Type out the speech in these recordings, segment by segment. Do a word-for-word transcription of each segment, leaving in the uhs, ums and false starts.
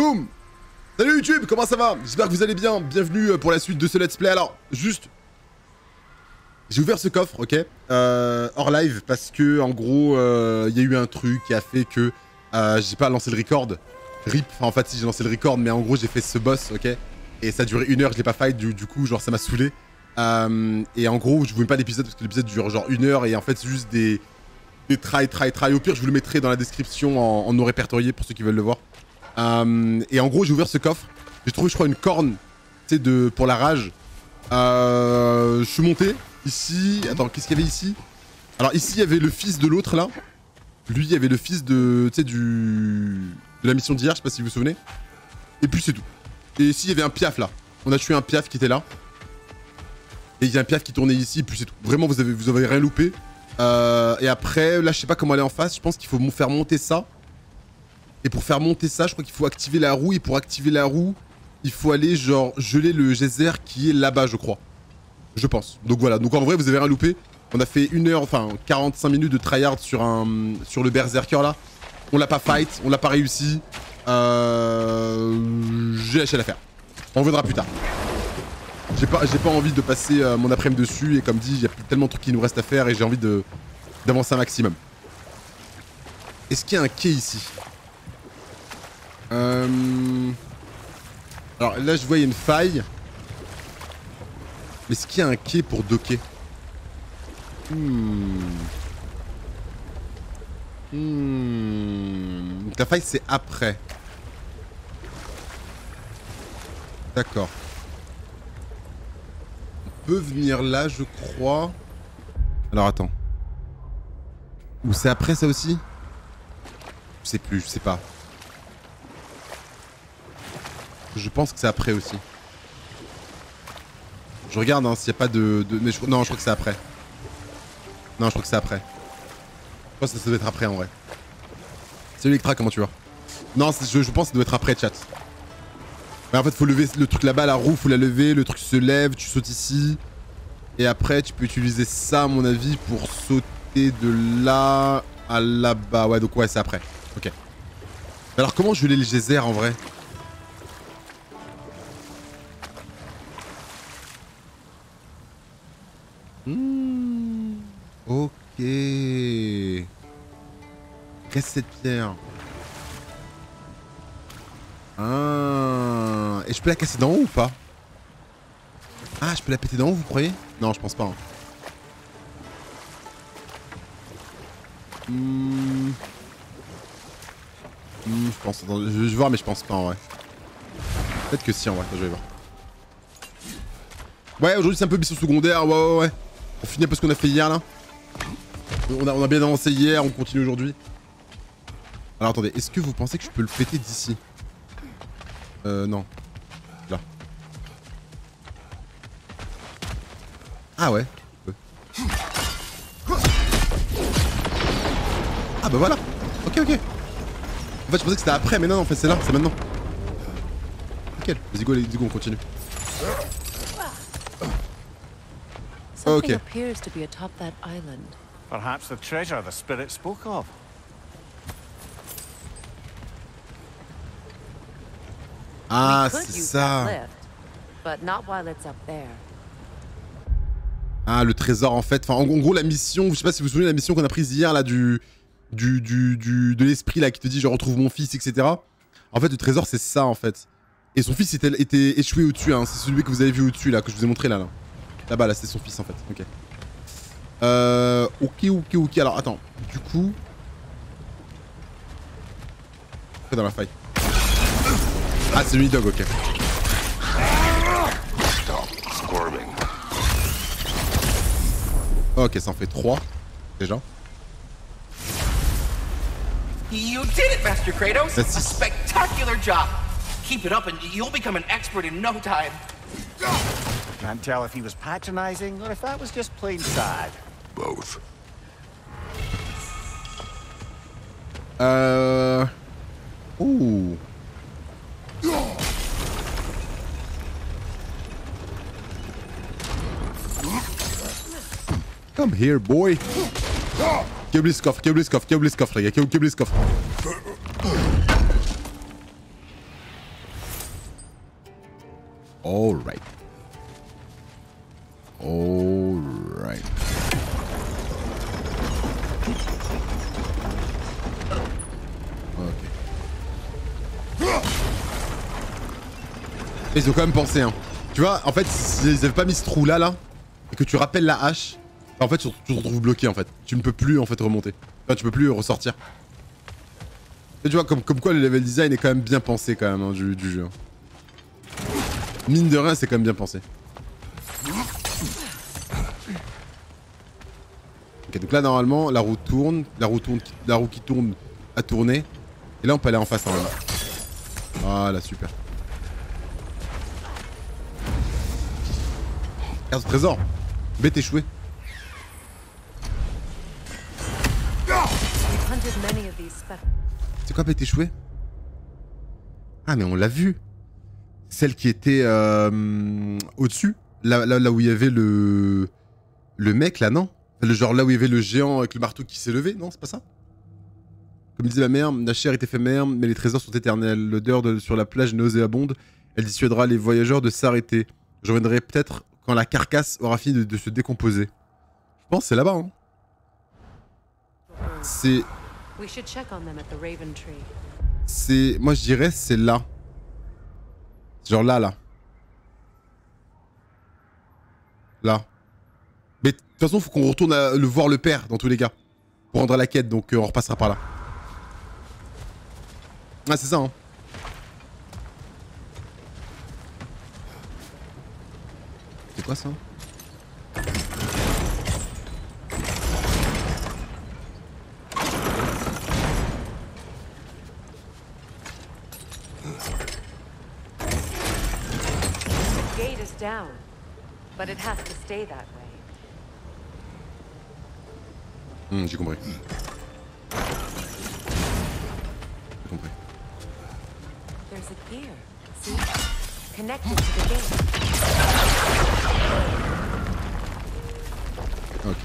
Boum. Salut YouTube, comment ça va? J'espère que vous allez bien. Bienvenue pour la suite de ce let's play. Alors, juste... J'ai ouvert ce coffre, ok, euh, hors live, parce que, en gros, il euh, y a eu un truc qui a fait que euh, j'ai pas lancé le record. Rip, enfin, en fait, si j'ai lancé le record, mais en gros, j'ai fait ce boss, ok. Et ça a duré une heure, je l'ai pas fight, du, du coup, genre, ça m'a saoulé. Euh, et en gros, je voulais pas d'épisode, parce que l'épisode dure genre une heure, et en fait, c'est juste des... Des try, try, try. Au pire, je vous le mettrai dans la description en, en non répertorié, pour ceux qui veulent le voir. Euh, et en gros, j'ai ouvert ce coffre. J'ai trouvé, je crois, une corne, tu sais, de... pour la rage. Euh, je suis monté. Ici, attends, qu'est-ce qu'il y avait ici? Alors ici, il y avait le fils de l'autre, là. Lui, il y avait le fils de, tu sais, du... de la mission d'hier, je sais pas si vous vous souvenez. Et puis, c'est tout. Et ici, il y avait un piaf, là. On a tué un piaf qui était là. Et il y a un piaf qui tournait ici, et puis c'est tout. Vraiment, vous avez, vous avez rien loupé. Euh, et après, là, je sais pas comment aller en face. Je pense qu'il faut faire monter ça. Et pour faire monter ça, je crois qu'il faut activer la roue. Et pour activer la roue, il faut aller, genre, geler le geyser qui est là-bas, je crois. Je pense. Donc voilà, donc en vrai vous avez rien loupé. On a fait une heure, enfin quarante-cinq minutes de tryhard sur un sur le berserker là. On l'a pas fight, on l'a pas réussi. Euh... J'ai lâché l'affaire. On reviendra plus tard. J'ai pas, j'ai pas envie de passer euh, mon après-midi dessus et comme dit, il y a tellement de trucs qui nous restent à faire et j'ai envie de d'avancer un maximum. Est-ce qu'il y a un quai ici? euh... Alors là je vois il y a une faille. Mais est-ce qu'il y a un quai pour docker? Hmm. Hmm. Donc la faille c'est après. D'accord. On peut venir là je crois. Alors attends. Ou c'est après ça aussi? Je sais plus, je sais pas. Je pense que c'est après aussi. Je regarde hein, s'il n'y a pas de... de... Mais je... Non, je crois que c'est après. Non, je crois que c'est après. Je pense que ça doit être après en vrai. Salut Electra, comment tu vas? Non, je, je pense que ça doit être après, chat. Mais en fait, faut lever le truc là-bas, la roue, faut la lever, le truc se lève, tu sautes ici. Et après, tu peux utiliser ça, à mon avis, pour sauter de là à là-bas. Ouais, donc ouais, c'est après. Ok. Alors, comment je vais les geysers en vrai? Mmh. Ok. Casse cette pierre. Ah. Et je peux la casser d'en haut ou pas? Ah, je peux la péter d'en haut, vous croyez? Non, je pense pas. Hein. Mmh. Mmh, je pense. Attends, je vais voir, mais je pense pas en vrai. Peut-être que si en vrai. Attends, je vais voir. Ouais, aujourd'hui c'est un peu mission secondaire. Ouais, ouais, ouais. On finit un peu ce qu'on a fait hier là. On a, on a bien avancé hier, on continue aujourd'hui. Alors attendez, est-ce que vous pensez que je peux le péter d'ici? Euh non. Là. Ah ouais. ouais. Ah bah voilà. Ok ok. En fait je pensais que c'était après, mais non, en fait c'est là, c'est maintenant. Ok, vas-y go, let's go, on continue. Something appears to be atop that island. Perhaps the treasure the spirit spoke of. Ah, c'est ça. Lift, but not while it's up there. Ah, le trésor en fait. Enfin, en, en gros, la mission, je sais pas si vous vous souvenez de la mission qu'on a prise hier là du du du, du de l'esprit là qui te dit je retrouve mon fils, et cetera. En fait, le trésor c'est ça en fait. Et son fils était, était échoué au-dessus. Hein. C'est celui que vous avez vu au-dessus là que je vous ai montré là là. Là-bas, là, c'est son fils en fait. Ok. Euh. Ok, ok, ok. Alors, attends. Du coup. Dans la faille. Ah, c'est lui, dog, ok. Ok, ça en fait trois. Déjà. You did it, Master Kratos! A spectacular job! Keep it up and you'll become an expert in no time. Can't tell if he was patronizing or if that was just plain sad. Both. Euh... Ouh. Come here, boy. Qui a oublié ce coffre, qui a oublié ce coffre, qui a oublié ce coffre, les gars, qui a oublié ce coffre. Alright. Alright. Ok. Ils ont quand même pensé, hein. Tu vois, en fait, s'ils avaient pas mis ce trou là, là, et que tu rappelles la hache, en fait, tu te retrouves bloqué, en fait. Tu ne peux plus, en fait, remonter. Enfin, tu peux plus ressortir. Et tu vois, comme, comme quoi le level design est quand même bien pensé, quand même, hein, du, du jeu. Mine de rien, c'est quand même bien pensé. Ok, donc là, normalement, la roue tourne. La roue, tourne, la roue qui tourne a tourné. Et là, on peut aller en face, normalement. Voilà, super. Carte au trésor. Bête échouée. C'est quoi bête échouée? Ah mais on l'a vu. Celle qui était euh, au-dessus. Là, là, là où il y avait le... Le mec là, non? Le genre là où il y avait le géant avec le marteau qui s'est levé, non? C'est pas ça? Comme disait ma mère, la chair est éphémère, mais les trésors sont éternels. L'odeur de... sur la plage nauséabonde, elle dissuadera les voyageurs de s'arrêter. Je reviendrai peut-être quand la carcasse aura fini de, de se décomposer. Je pense que c'est là-bas, hein. C'est... C'est... Moi je dirais c'est là. Genre là, là. Là. Mais de toute façon, faut qu'on retourne à le voir le père, dans tous les cas. Pour rendre à la quête, donc euh, on repassera par là. Ah, c'est ça, hein. C'est quoi ça? Down, but it has to stay that way. Hmm, j'ai compris. J'ai compris. There's a gear. See? Connected to the gate. Ok.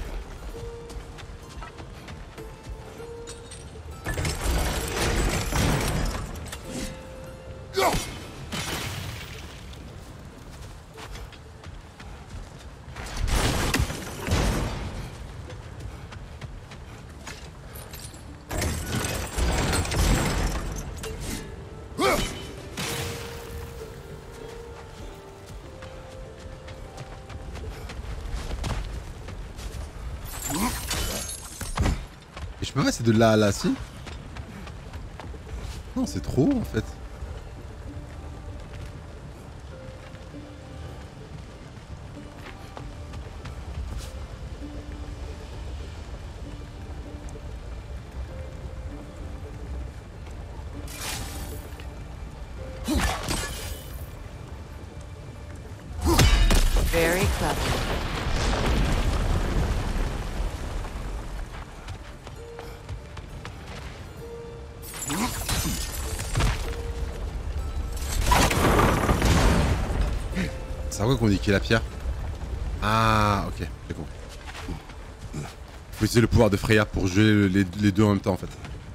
Et je peux passer de là à là, si? Non, c'est trop en fait. Very clever. C'est à quoi qu'on dit qu'il y a la pierre? Ah, ok, j'ai compris. Faut utiliser le pouvoir de Freya pour jouer les, les deux en même temps en fait.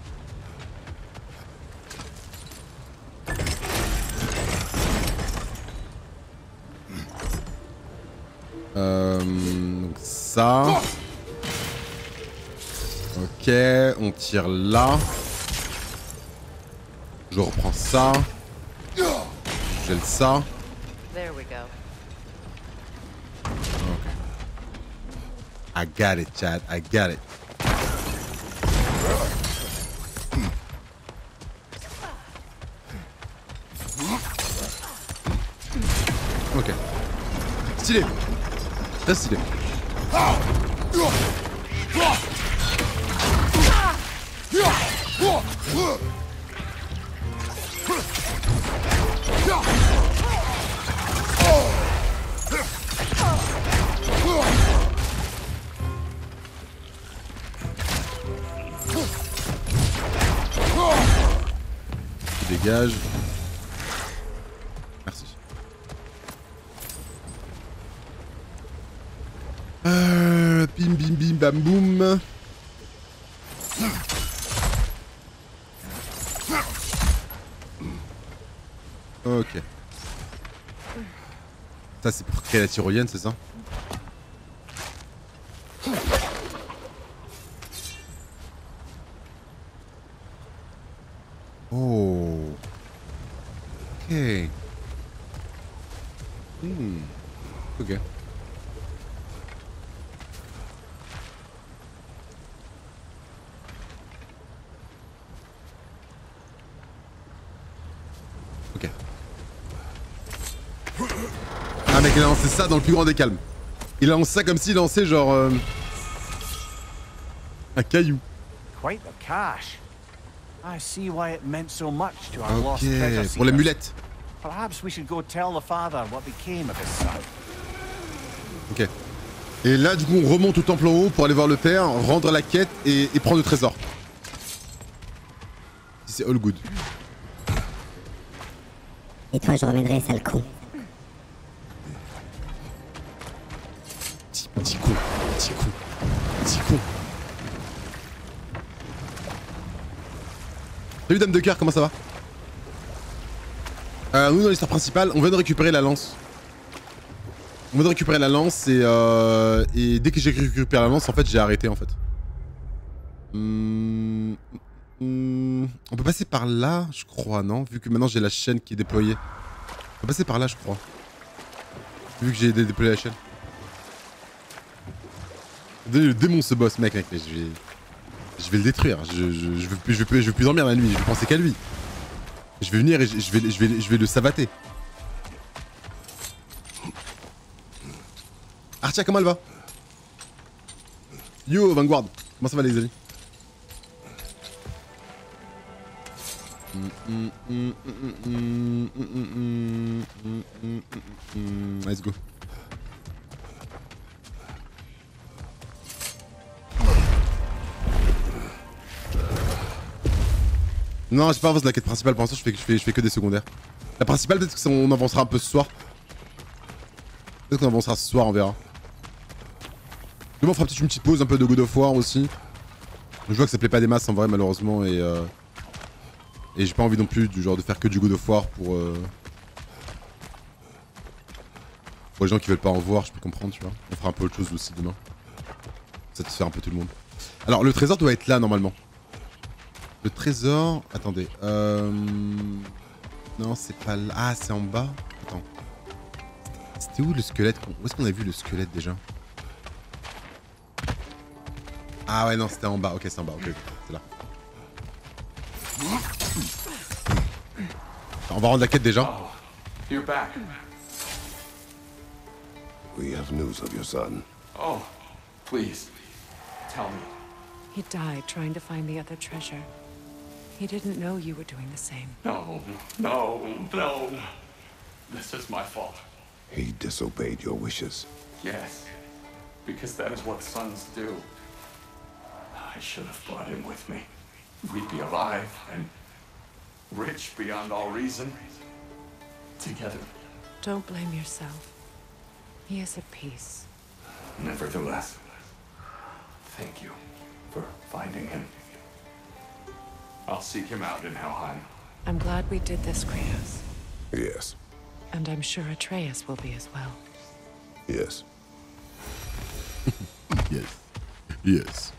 Euh, donc ça. Ok, on tire là. Je reprends ça. Je gèle ça. There we go. Okay. I got it, Chad. I got it. Ok. Stylé. Très stylé. Dégage. Merci. Euh, bim bim bim bam boum. Ok. Ça, c'est pour créer la tyrolienne, c'est ça? Oh. Ok. Hmm. Ok. Ok. Ah mec, il a lancé ça dans le plus grand des calmes. Il a lancé ça comme s'il lançait genre... Euh, un caillou. Quite the cache. I see why it meant so much to our lost treasure Ok, pour les seekers. mulettes. Perhaps we should go tell the father what became of his son. Ok. Et là, du coup, on remonte au temple en haut pour aller voir le père, rendre la quête et, et prendre le trésor. Si c'est all good. Et toi, je reviendrai, sale con. Petit, petit con, petit con, petit con. Salut Dame de Cœur, comment ça va? euh, Nous, dans l'histoire principale, on vient de récupérer la lance. On vient de récupérer la lance et, euh, et dès que j'ai récupéré la lance, en fait, j'ai arrêté en fait. Hum, hum, on peut passer par là, je crois, non? Vu que maintenant j'ai la chaîne qui est déployée. On peut passer par là, je crois. Vu que j'ai dé déployé la chaîne. Le démon ce boss, mec, mec, mais je vais... Je vais le détruire, je, je, je, veux, plus, je, veux plus, je veux plus dormir la nuit, je vais penser qu'à lui. Je vais venir et je, je, vais, je, vais, je vais le savater. Artia, comment elle va? Yo, Vanguard, comment ça va les amis? Let's go. Non, j'ai pas avancé de la quête principale, pour l'instant je fais, je, fais, je fais que des secondaires. La principale, peut-être qu'on avancera un peu ce soir. Peut-être qu'on avancera ce soir, on verra. Demain on fera peut-être une petite pause, un peu de God of War aussi. Je vois que ça plaît pas des masses en vrai malheureusement et... Euh... Et j'ai pas envie non plus du genre de faire que du God of War pour... Euh... Pour les gens qui veulent pas en voir, je peux comprendre, tu vois. On fera un peu autre chose aussi demain. Ça te fait un peu tout le monde. Alors le trésor doit être là normalement. Le trésor... Attendez. Euh... Non, c'est pas là. Ah, c'est en bas. Attends. C'était où le squelette? Où est-ce qu'on a vu le squelette déjà? Ah ouais, non, c'était en bas. Ok, c'est en bas. Ok, c'est là. On va rendre la quête déjà. Oh, you're back. We have news of your son. Oh, please, tell me. He died trying to find the other treasure. He didn't know you were doing the same. No, no, no. This is my fault. He disobeyed your wishes. Yes, because that is what sons do. I should have brought him with me. We'd be alive and rich beyond all reason. Together. Don't blame yourself. He is at peace. Nevertheless, thank you for finding him. I'll seek him out in Helheim. I'm glad we did this, Kratos. Yes. And I'm sure Atreus will be as well. Yes. Yes. Yes.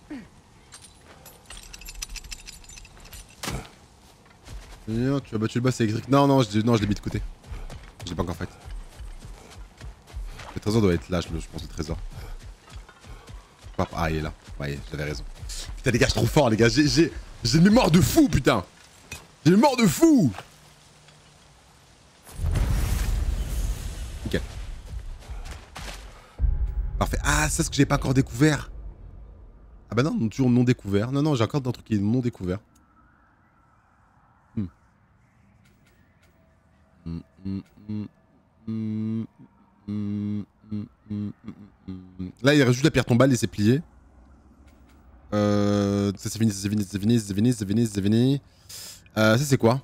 Non, tu as battu le boss électrique. Non, non, je, non, je l'ai mis de côté. Je l'ai pas encore fait. Le trésor doit être là, je, je pense, le trésor. Ah, il est là. Ouais, j'avais raison. Putain, les gars, je suis trop fort, les gars. J'ai une mémoire de fou, putain. J'ai une mémoire de fou. Nickel. Parfait. Ah, c'est ce que j'ai pas encore découvert. Ah bah non, toujours non découvert. Non, non, j'ai encore un truc qui est non découvert. Hmm. Hmm, hmm, hmm, hmm, hmm, hmm, hmm, hmm. Là, il reste juste la pierre tombale et c'est plié. Euh, ça c'est fini, c'est fini, c'est fini, c'est fini, c'est fini, c'est fini. Euh, ça c'est quoi?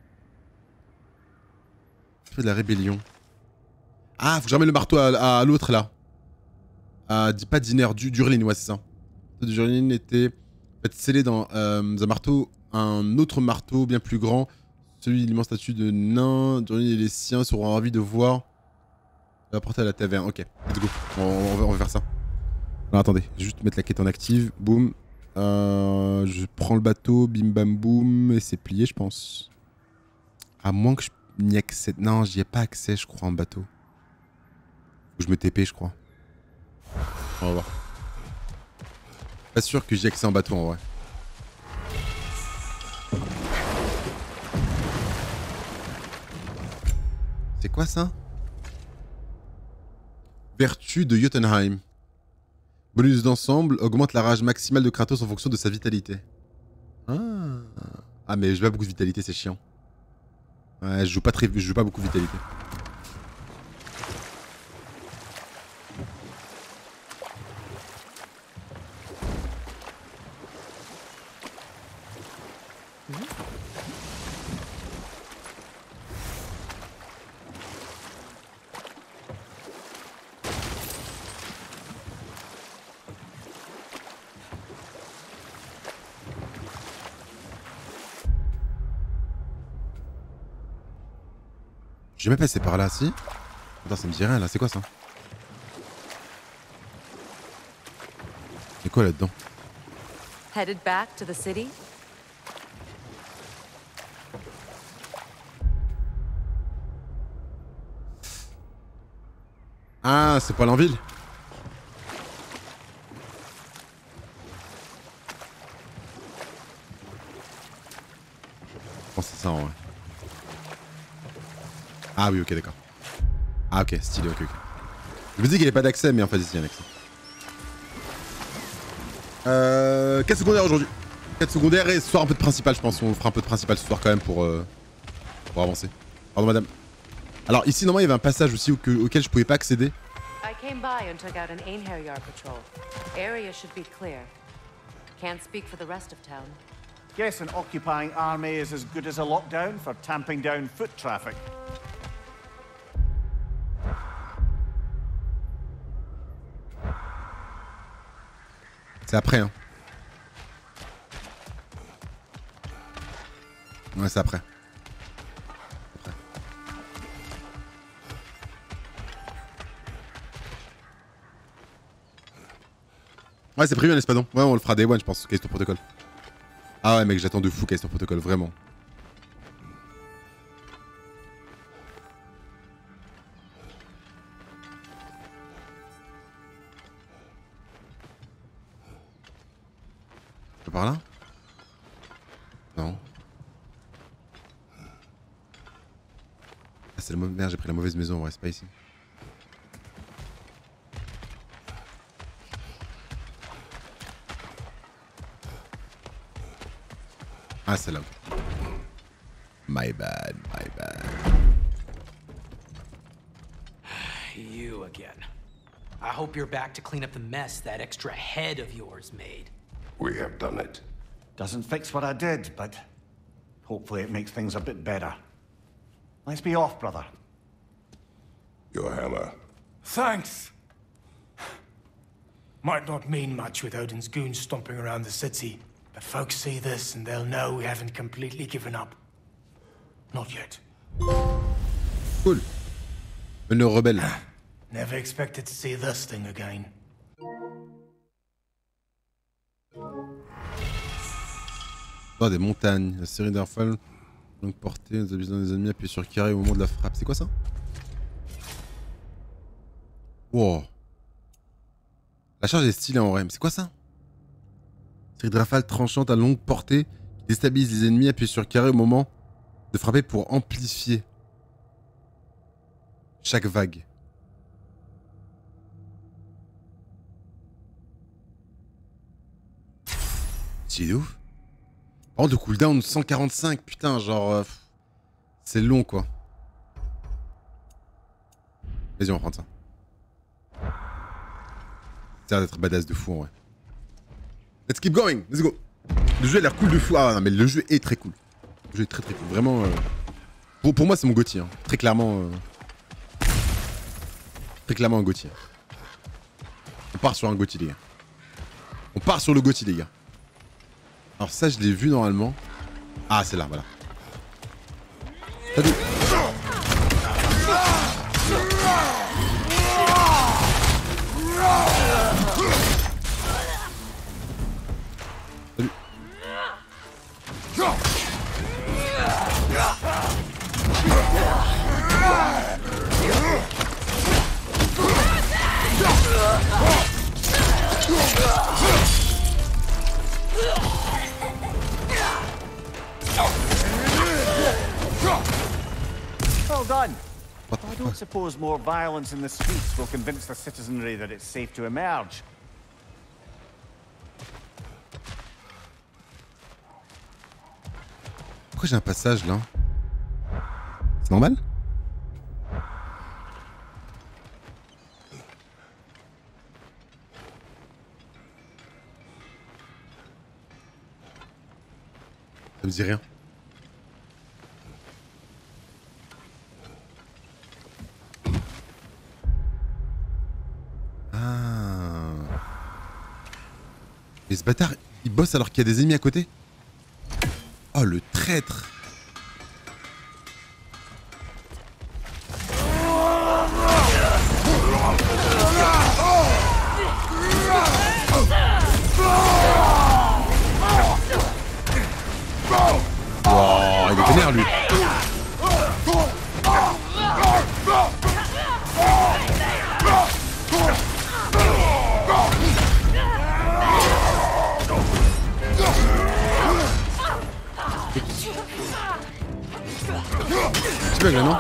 Feu de la rébellion. Ah, faut que je ramène le marteau à, à l'autre là. Ah, dis pas dîner, du Durlin, ouais c'est ça. Le Durlin était en fait, scellé dans euh, un marteau, un autre marteau bien plus grand. Celui de l'immense statue de nain. Durlin et les siens seront ravis de voir va porter à la taverne. Ok, let's go. On, on, va, on va faire ça. Alors attendez, juste mettre la quête en active. Boum. Euh, je prends le bateau, bim bam boum, et c'est plié, je pense. À moins que je n'y accède. Non, j'y ai pas accès, je crois, en bateau. Faut que je me T P, je crois. On va voir. Pas sûr que j'y ai accès en bateau en vrai. C'est quoi ça? Vertu de Jotunheim. Bonus d'ensemble, augmente la rage maximale de Kratos en fonction de sa vitalité. Ah, ah mais j'ai pas beaucoup de vitalité, c'est chiant. Ouais, je joue pas très, je joue pas beaucoup de vitalité. J'ai même passé par là, si. Attends, ça me dit rien là, c'est quoi ça? C'est quoi là-dedans? Headed back to the city? Ah, c'est pas l'enville? Je pense que c'est ça en vrai. Ah oui, ok, d'accord. Ah ok, stylé, ok, ok. Je me dis qu'il n'y avait pas d'accès, mais en fait, ici, il y a un accès. Euh... quête secondaire aujourd'hui. Quête secondaire et ce soir un peu de principal, je pense. On fera un peu de principal ce soir quand même pour, euh... pour avancer. Pardon, madame. Alors ici, normalement, il y avait un passage aussi au auquel je pouvais pas accéder. I came by and took out an Einherjar patrol. Area should be clear. Can't speak for the rest of town. Guess an occupying army is as good as a lockdown for tamping down foot traffic. C'est après, hein. Ouais, c'est après. après. Ouais, c'est prévu un espadon. Ouais, on le fera day one, je pense. Callisto Protocol. Ah ouais, mec, j'attends de fou Callisto Protocol, vraiment. Par là? Non. Ah, c'est le mauvais. Merde, j'ai pris la mauvaise maison, en vrai, c'est pas ici. Ah, c'est là. My bad, my bad. You again. I hope you're back to clean up the mess that extra head of yours made. We have done it. Doesn't fix what I did, but hopefully it makes things a bit better. Let's be off, brother. Your hammer. Thanks. Might not mean much with Odin's goons stomping around the city, but folks see this and they'll know we haven't completely given up. Not yet. Cool. Une rebelle. Never expected to see this thing again. Dans des montagnes, la série d'Airfall, donc portée, nous abusons des ennemis, appuyez sur carré au moment de la frappe. C'est quoi ça? Wow. La charge est stylée en vrai, mais c'est quoi ça? Série de rafales tranchantes à longue portée qui déstabilise les ennemis, appuyez sur carré au moment de frapper pour amplifier chaque vague. C'est ouf. Oh, de cooldown cent quarante-cinq, putain, genre... Euh, c'est long, quoi. Vas-y, on va prendre ça. Ça a l'air d'être badass de fou, en vrai. Let's keep going, let's go. Le jeu a l'air cool de fou. Ah non, mais le jeu est très cool. Le jeu est très très cool, vraiment... Euh... Pour, pour moi, c'est mon Gotti, hein. Très clairement... Euh... Très clairement un Gotti. On part sur un Gotti, les gars. On part sur le Gotti, les gars. Alors ça, je l'ai vu normalement. Ah, c'est là, voilà. Well done. What the I fuck? don't suppose more violence in the streets will convince the citizenry that it's safe to emerge. Pourquoi j'ai un passage là? C'est normal? Ça me dit rien. Ah. Et ce bâtard, il bosse alors qu'il y a des ennemis à côté? Oh le traître! Oh, il est vénère lui! Tu bug là, non?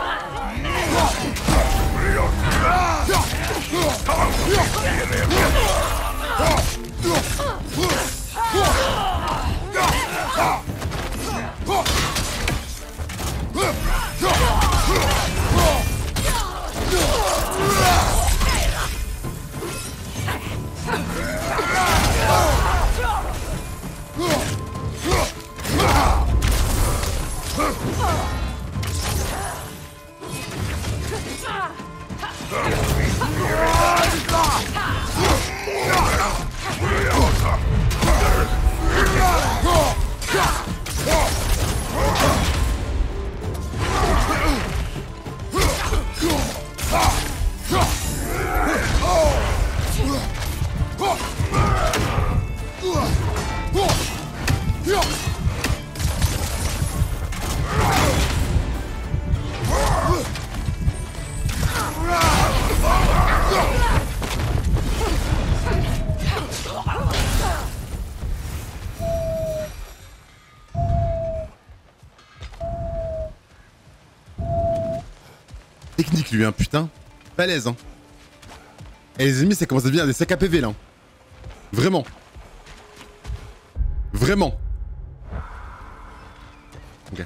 Technique lui, hein, putain. Balèze, hein. Et les ennemis, ça commence à devenir des sacs à P V, là. Vraiment. Vraiment. Ok.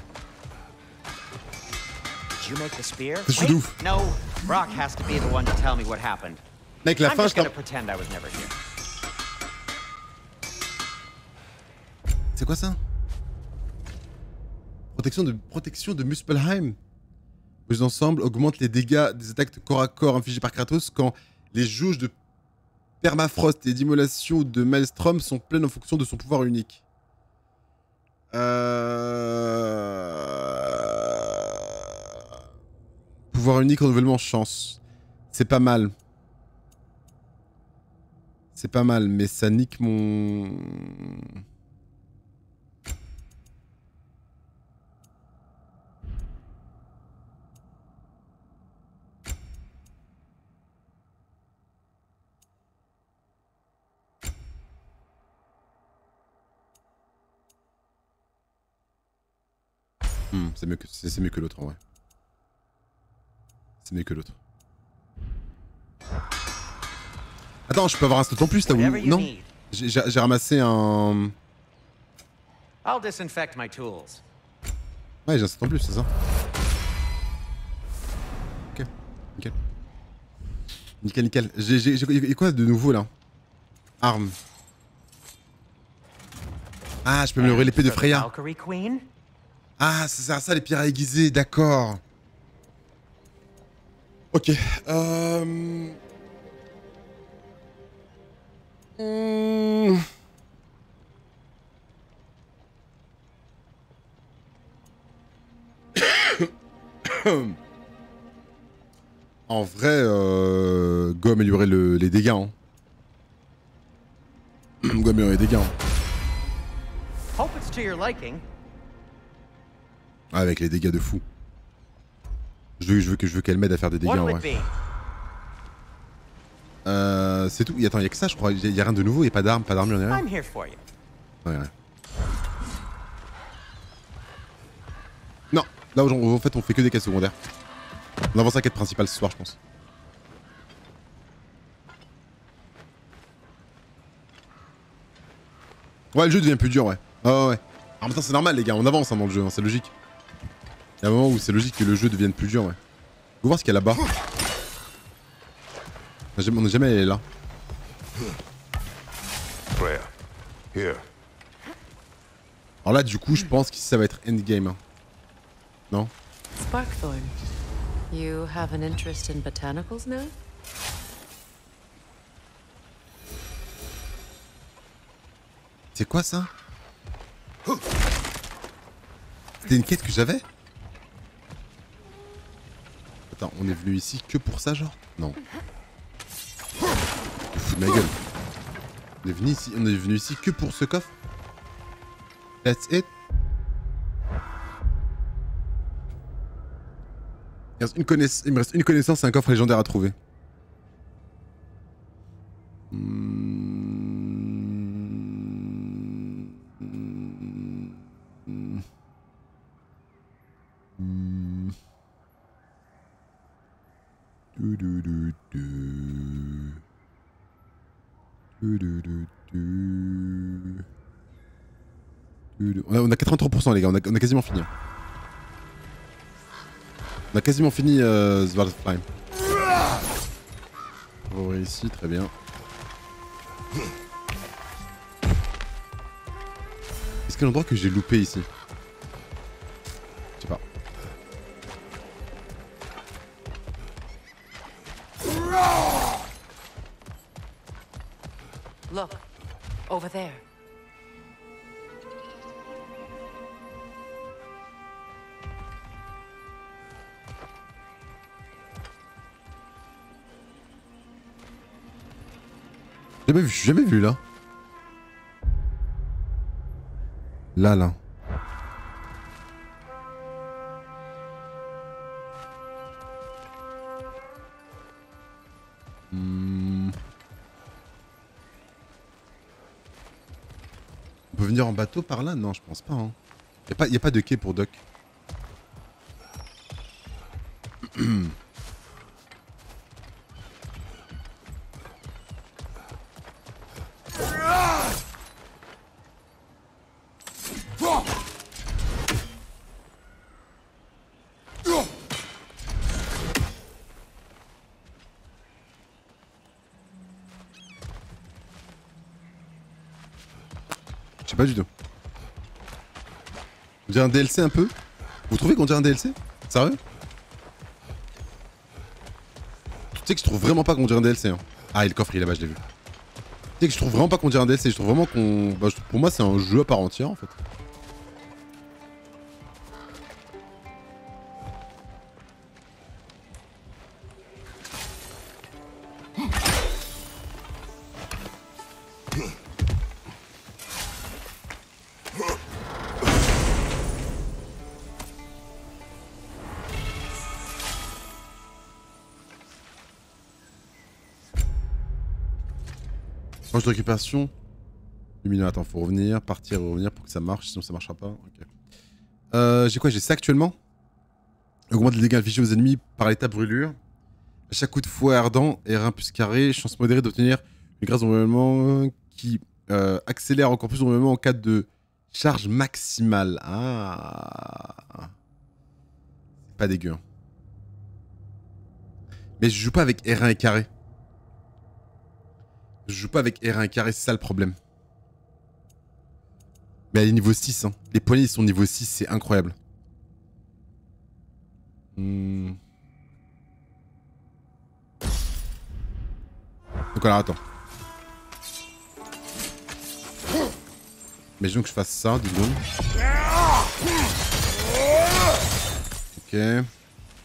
C'est chaud de ouf. Mec, la fin, je t'en... C'est quoi ça? Protection de, protection de Muspelheim. Les ensembles augmentent les dégâts des attaques corps à corps infligées par Kratos quand les jauges de permafrost et d'immolation de Maelstrom sont pleines en fonction de son pouvoir unique. Euh... Pouvoir unique, renouvellement, chance. C'est pas mal. C'est pas mal, mais ça nique mon... Hmm, c'est mieux que, c'est mieux que l'autre en vrai. C'est mieux que l'autre. Attends, je peux avoir un slot en plus là où... Non, j'ai ramassé un... Ouais, j'ai un slot en plus, c'est ça. Ok, nickel. Nickel, nickel. J'ai quoi de nouveau là? Arme. Ah, je peux améliorer l'épée de Freya. Ah, ça sert à ça les pierres aiguisées, d'accord. Ok. Euh... Mmh. En vrai, euh... go améliorer le... les dégâts. Hein. Go améliorer les dégâts. Hein. Hope it's to your liking. Ah, avec les dégâts de fou. Je veux, je veux que je veux qu'elle m'aide à faire des dégâts en vrai. Euh, c'est tout. Et attends, il y a que ça, je crois. Il y a rien de nouveau. Il y a pas d'armes, pas d'armure, rien. Ouais, ouais. Non, là en fait, on fait que des quêtes secondaires. On avance à la quête principale ce soir, je pense. Ouais, le jeu devient plus dur, ouais. Ah ouais, ouais. En même temps, c'est normal, les gars, on avance hein, dans le jeu, hein, c'est logique. Il y a un moment où c'est logique que le jeu devienne plus dur, ouais. Go voir ce qu'il y a là-bas. On n'est jamais allé là. Here. Alors là, du coup, je pense que ça va être endgame. Hein. Non? Sparkthorn, you have an interest in botanicals now? C'est quoi ça? C'était une quête que j'avais? Attends, on est venu ici que pour ça, genre? Non. Je fous de ma gueule. On est venu ici, on est venu ici que pour ce coffre? That's it? Il me reste une, connaiss... Il me reste une connaissance et un coffre légendaire à trouver. Hmm... Hmm... Hmm... Du, du, du, du. Du, du, du, du. Du, du. On, a, on a quatre-vingt-trois pour cent les gars, on a, on a quasiment fini. On a quasiment fini euh, Svartalfheim. On va voir ici, très bien. Est-ce qu'il y a un endroit que j'ai loupé ici? Je sais pas. Look, over there. J'ai jamais vu, jamais vu là. Là, là. Hmm. On peut venir en bateau par là? Non, je pense pas. Hein. Y a pas, y a pas de quai pour Doc. Je sais pas du tout. On dirait un D L C un peu? Vous trouvez qu'on dirait un D L C? Sérieux? Tu sais que je trouve vraiment pas qu'on dirait un D L C. Hein. Ah, et le coffre il est là-bas, je l'ai vu. Tu sais que je trouve vraiment pas qu'on dirait un D L C. Je trouve vraiment qu'on... Bah, pour moi, c'est un jeu à part entière en fait. Proche de récupération. Lumineux, attends, faut revenir, partir et revenir pour que ça marche, sinon ça marchera pas. Okay. Euh, j'ai quoi? J'ai ça actuellement. Augmente les dégâts infligés aux ennemis par l'état brûlure. À chaque coup de fouet ardent, R un plus carré, chance modérée d'obtenir une grâce d'environnement qui euh, accélère encore plus d'environnement en cas de charge maximale. Ah. C'est pas dégueu. Hein. Mais je joue pas avec R un et carré. Je joue pas avec R un carré, c'est ça le problème. Mais elle est niveau six, hein. Les poignées ils sont niveau six, c'est incroyable. Hmm. Donc alors attends. Imaginons que je fasse ça, deux secondes. Ok.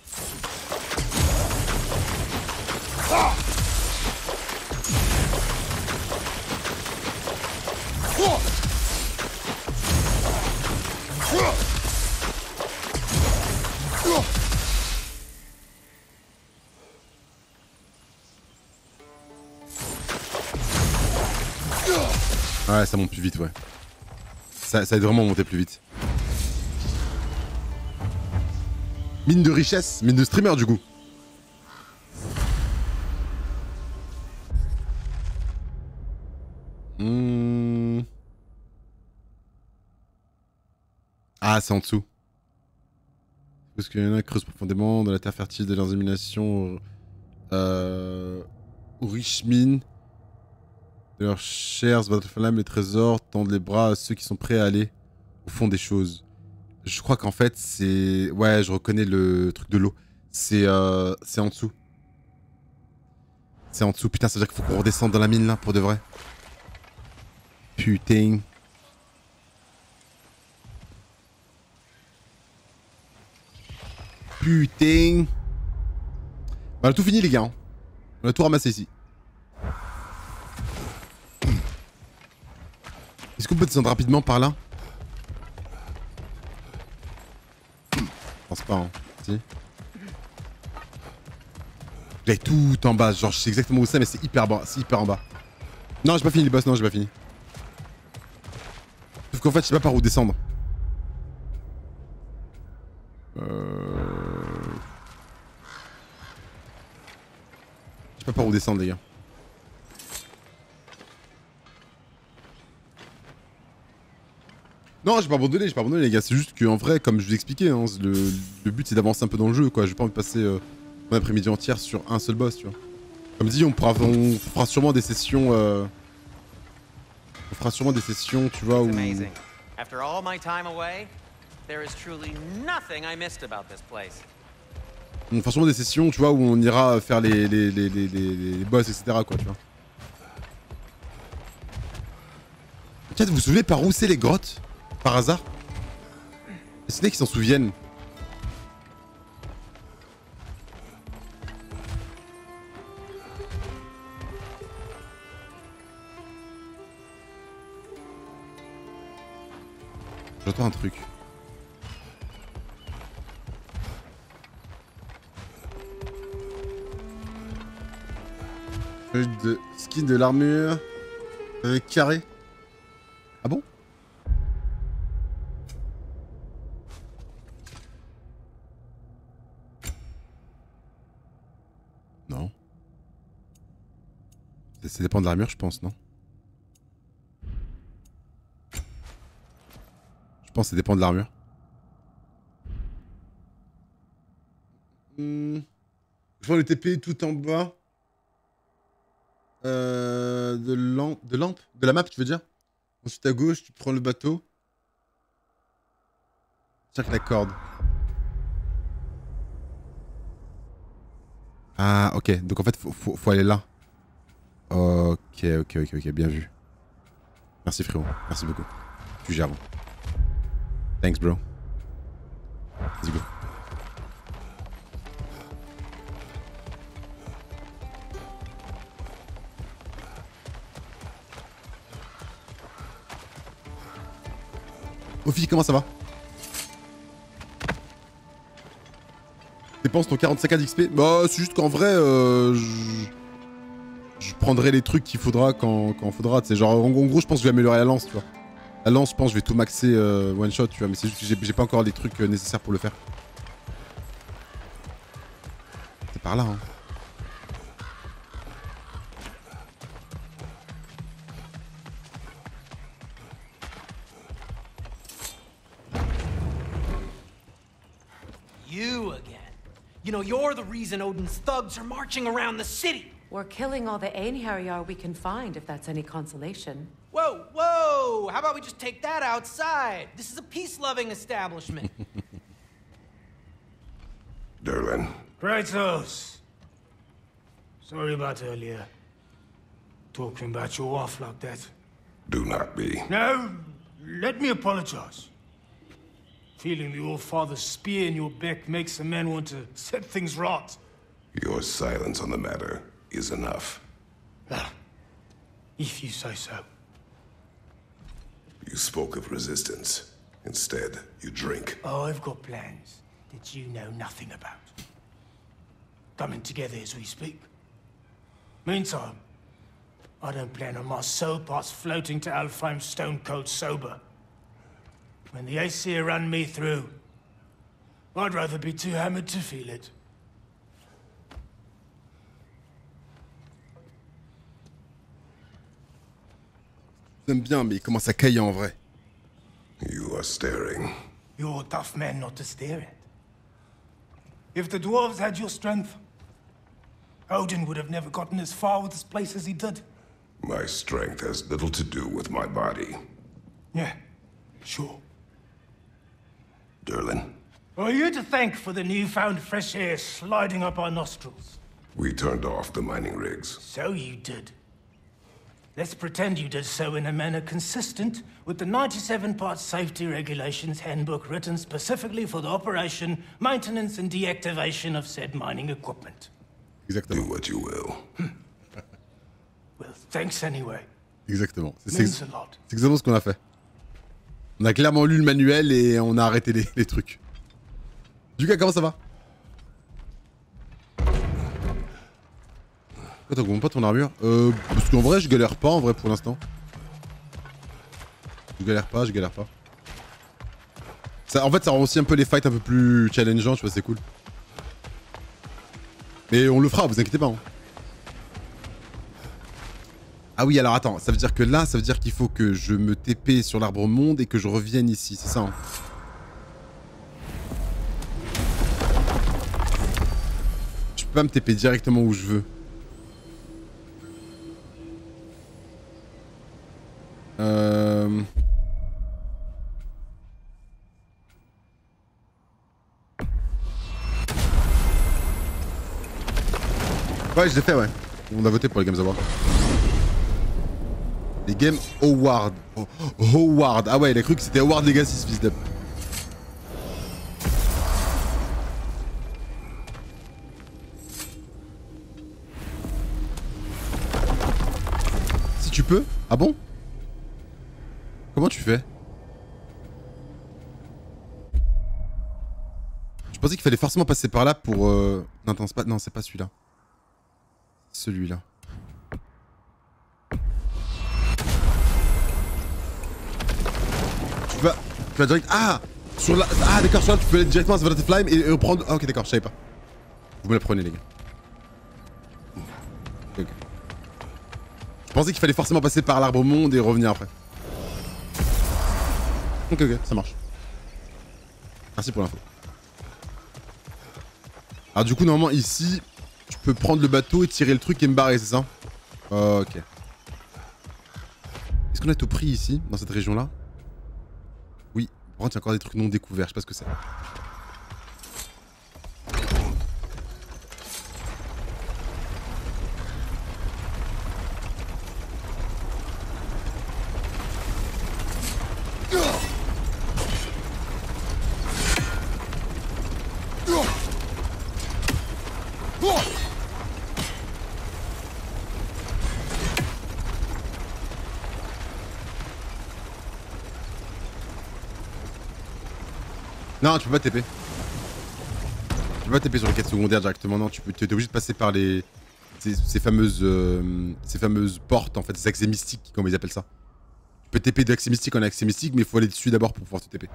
Ouais, ça monte plus vite, ouais. Ça, ça aide vraiment à monter plus vite. Mine de richesse, mine de streamer du coup. Mmh. Ah, c'est en dessous. Parce qu'il y en a qui creusent profondément dans la terre fertile de leurs éliminations euh, aux riches mines de leurs chairs, se battent les trésors, tendent les bras à ceux qui sont prêts à aller au fond des choses. Je crois qu'en fait, c'est... Ouais, je reconnais le truc de l'eau. C'est euh, c'est en dessous. C'est en dessous. Putain, ça veut dire qu'il faut qu'on redescende dans la mine, là, pour de vrai. Putain. Putain. On a tout fini, les gars. On a tout ramassé ici. Est-ce qu'on peut descendre rapidement par là? Je pense pas, hein. Si. J'ai tout en bas. Genre, je sais exactement où c'est, mais c'est hyper bas. C'est hyper en bas. Non, j'ai pas fini les boss. Non, j'ai pas fini. Sauf qu'en fait, je sais pas par où descendre. Euh... Je sais pas par où descendre, les gars. Non, j'ai pas abandonné, j'ai pas abandonné, les gars. C'est juste qu'en vrai, comme je vous expliquais, hein, le, le but c'est d'avancer un peu dans le jeu, quoi. J'ai pas envie de passer euh, mon après-midi entière sur un seul boss, tu vois. Comme dit, on, pourra, on fera sûrement des sessions. Euh... On fera sûrement des sessions, tu vois, où. After all my time away, there is truly nothing I missed about this place. On fera sûrement des sessions, tu vois, où on ira faire les, les, les, les, les, les boss, et cetera, quoi, tu vois. Tiens, vous vous souvenez par où c'est les grottes? Par hasard? C'est des qui s'en souviennent. J'entends un truc. De skin de l'armure avec carré. Ah bon? Non. Ça dépend de l'armure, je pense, non? Je pense que ça dépend de l'armure. Hmm. Je vois le T P tout en bas. Euh, de lampe, de lampe, de la map, tu veux dire? Ensuite à gauche, tu prends le bateau. Check la corde. Ah, ok. Donc en fait, faut, faut, faut aller là. Ok, ok, ok, ok. Bien vu. Merci frérot. Merci beaucoup. Tu gères. Thanks, bro. Let's go. Ophi, comment ça va? Dépense ton quarante-cinq K d'X P? Bah, c'est juste qu'en vrai, euh, je... je prendrai les trucs qu'il faudra quand, quand faudra. C'est genre, en gros, je pense que je vais améliorer la lance, tu vois. La lance, je pense que je vais tout maxer euh, one shot, tu vois. Mais c'est juste que j'ai pas encore les trucs euh, nécessaires pour le faire. C'est par là, hein. You again. You know, you're the reason Odin's thugs are marching around the city. We're killing all the Einherjar we can find, if that's any consolation. Whoa, whoa! How about we just take that outside? This is a peace-loving establishment. Durlin. Kratos! Sorry about earlier. Talking about your wife like that. Do not be. No, let me apologize. Feeling the All-Father's spear in your back makes a man want to set things right. Your silence on the matter is enough. Ah, if you say so. You spoke of resistance. Instead, you drink. Oh, I've got plans that you know nothing about. Coming together as we speak. Meantime, I don't plan on my soul parts floating to Alfheim stone cold sober. When the Aesir run me through, I'd rather be too hammered to feel it. J'aime bien, mais il commence à cailler en vrai. You are staring. You're a tough man not to stare at. If the dwarves had your strength, Odin would have never gotten as far with this place as he did. My strength has little to do with my body. Yeah, sure. Durlin, Are you to thank for the newfound fresh air sliding up our nostrils? we turned off the mining rigs. So you did. Let's pretend you did so in a manner consistent with the ninety-seven part safety regulations handbook written specifically for the operation, maintenance, and deactivation of said mining equipment. Exactement. Do what you will. Well, thanks anyway. Exactement. C'est Means a lot. exactement ce qu'on a fait. On a clairement lu le manuel et on a arrêté les, les trucs. Lucas, comment ça va? Pourquoi t'augmentes pas ton armure? Euh, parce qu'en vrai, je galère pas en vrai pour l'instant. Je galère pas, je galère pas. Ça, en fait, ça rend aussi un peu les fights un peu plus challengeants, tu vois, c'est cool. Mais on le fera, vous inquiétez pas. Hein. Ah oui, alors attends, ça veut dire que là, ça veut dire qu'il faut que je me T P sur l'arbre monde et que je revienne ici, c'est ça hein. Je peux pas me T P directement où je veux. Euh... Ouais, je l'ai fait, ouais. On a voté pour les Games Awards. Les Game Awards. Oh, Howard. Ah ouais, il a cru que c'était Howard Legacy, ce fils d'up. Si tu peux. Ah bon? Comment tu fais? Je pensais qu'il fallait forcément passer par là pour... Euh... Non, attends, c'est pas... Non, c'est pas celui-là. Celui-là. Tu vas... Tu vas direct... Ah sur la... Ah d'accord, sur là, tu peux aller directement à Svalbard Flame et reprendre... Ah ok, d'accord, je savais pas. Vous me la prenez, les gars. Ok. Je pensais qu'il fallait forcément passer par l'arbre monde et revenir après. Ok, ok, ça marche. Merci pour l'info. Alors du coup, normalement, ici, je peux prendre le bateau et tirer le truc et me barrer, c'est ça? Ok. Est-ce qu'on a tout pris ici, dans cette région-là? Oui. Par contre, il y a encore des trucs non découverts, je sais pas ce que c'est. Non, tu peux pas T P. Tu peux pas T P sur les quêtes secondaires directement, non, tu peux, tu es obligé de passer par les... Ces, ces fameuses... Euh, ces fameuses portes, en fait, ces accès mystiques, comme ils appellent ça. Tu peux T P d'accès mystique en accès mystique, mais il faut aller dessus d'abord pour pouvoir te T P.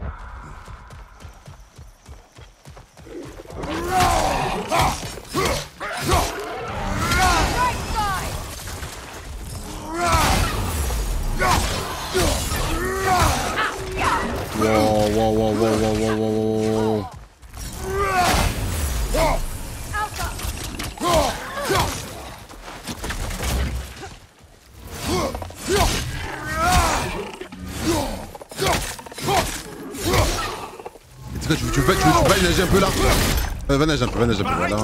Wow, wow, wow, wow, wow, wow, wow, wow. C'est quoi, tu veux, tu veux pas, tu veux, tu veux pas nager un peu là? euh, Va nager un peu, va nager un peu, voilà.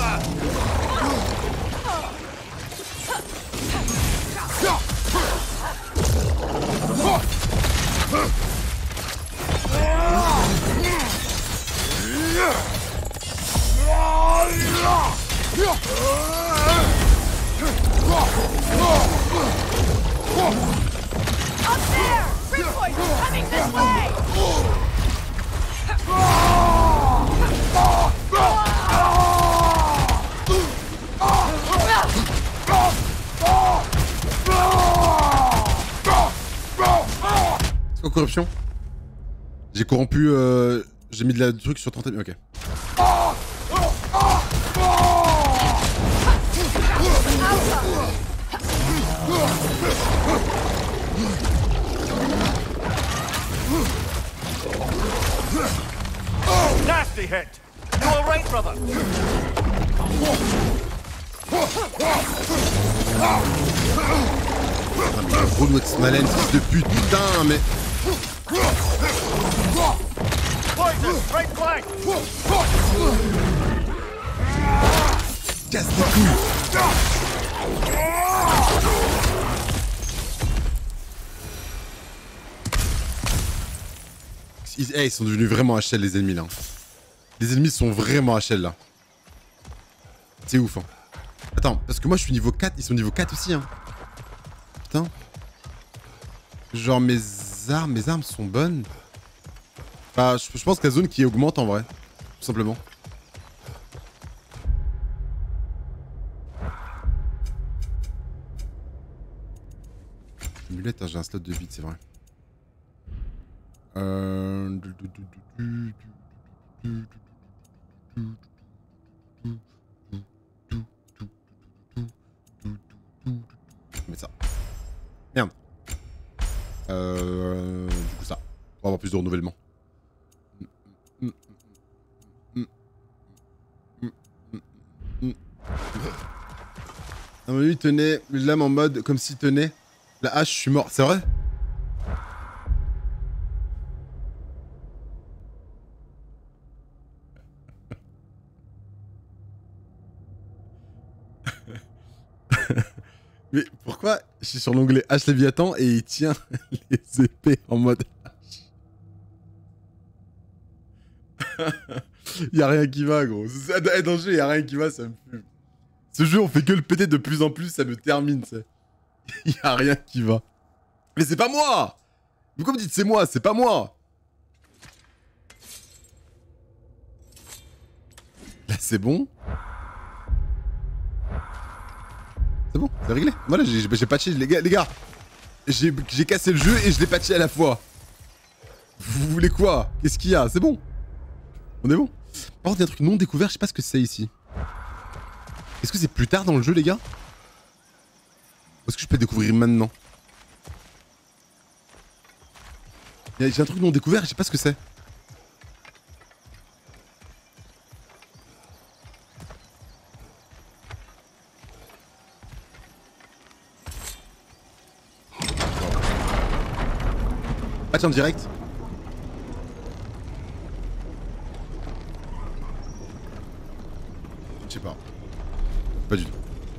Up there! Ripboy coming this way! C'est quoi corruption? J'ai corrompu... Euh... J'ai mis de la truc sur trente... Ok. mais le relou avec ce Malen, fils de pute, putain, mais... Casse les couilles. Ils, hey, ils sont devenus vraiment H L les ennemis là. Les ennemis sont vraiment H L là. C'est ouf hein. Attends, parce que moi je suis niveau quatre, ils sont niveau quatre aussi hein. Putain. Genre mes armes, mes armes sont bonnes. Bah je, je pense que la zone qui augmente en vrai. Tout simplement. Amulette, hein, j'ai un slot de vide, c'est vrai. Euh... Je vais mettre ça. Merde. Euh... Du coup ça. On va avoir plus de renouvellement. Non mais lui il tenait une lame en mode comme s'il tenait la hache, je suis mort, c'est vrai? Mais pourquoi je suis sur l'onglet H Léviathan et il tient les épées en mode H? Y'a rien qui va gros, dans le jeu y'a rien qui va, ça me fume. Ce jeu on fait que le péter de plus en plus, ça me termine, c'est. Y'a rien qui va. Mais c'est pas moi! Pourquoi vous dites c'est moi? C'est pas moi! Là c'est bon. C'est bon, c'est réglé. Voilà, j'ai patché, les gars, les gars. J'ai cassé le jeu et je l'ai patché à la fois. Vous voulez quoi? Qu'est-ce qu'il y a? C'est bon. On est bon. Par contre, il y a un truc non découvert, je sais pas ce que c'est ici. Est-ce que c'est plus tard dans le jeu, les gars? Ou est-ce que je peux le découvrir maintenant? J'ai un truc non découvert, je sais pas ce que c'est. Ah tiens, direct. Je sais pas. Pas du tout.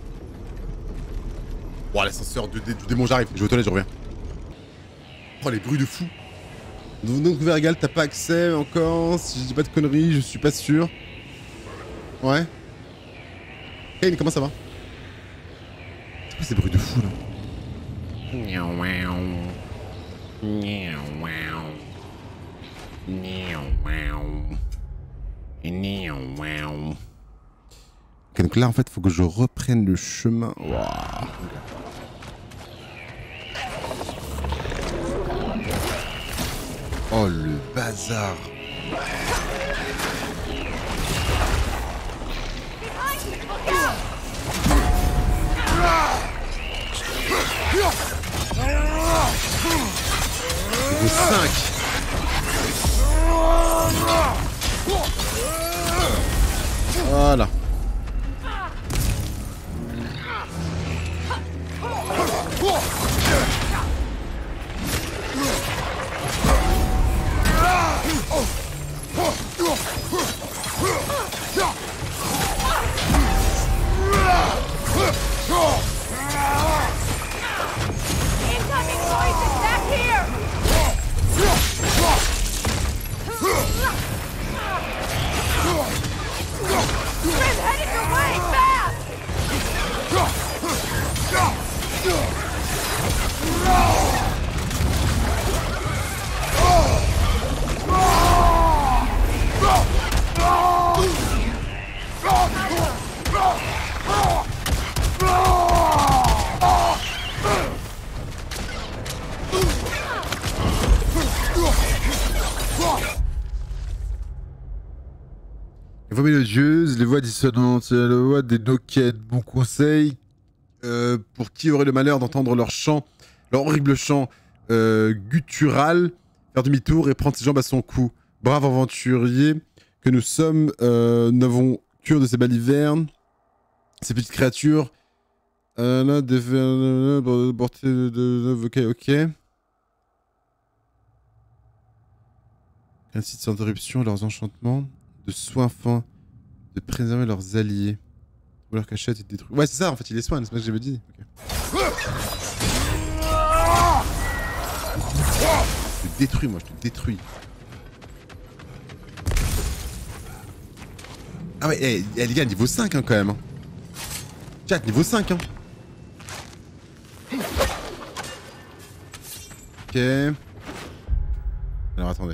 Oh l'ascenseur du, du démon, j'arrive. Je vais aux toilettes, je reviens. Oh les bruits de fou. Donc ouvert égal, t'as pas accès encore. Si je dis pas de conneries, je suis pas sûr. Ouais. Kane, comment ça va? C'est quoi ces bruits de fou là? Ok, donc là en fait faut que je reprenne le chemin. Wow. Oh le bazar. Niveau cinq. Voilà. Incoming poison back here! Grim, headed your way, fast! Les voix mélodieuses, les voix dissonantes, la voix des Noken. Mon conseil, euh, pour qui aurait le malheur d'entendre leur chant, leur horrible chant euh, guttural, faire demi-tour et prendre ses jambes à son cou. Brave aventurier que nous sommes, euh, nous n'avons cure de ces balivernes, ces petites créatures Euh, là, des... portée de... Ok, ok. Ainsi de sans interruption leurs enchantements, de soins fins, de préserver leurs alliés. Ou leur cachette et de détruire. Ouais, c'est ça, en fait, il les soigne, c'est pas ce que j'avais dit. Okay. Je te détruis, moi, je te détruis. Ah ouais, hey, hey, les gars, niveau cinq, hein, quand même. Hein. Chat, niveau cinq, hein. Ok. Alors, attendez.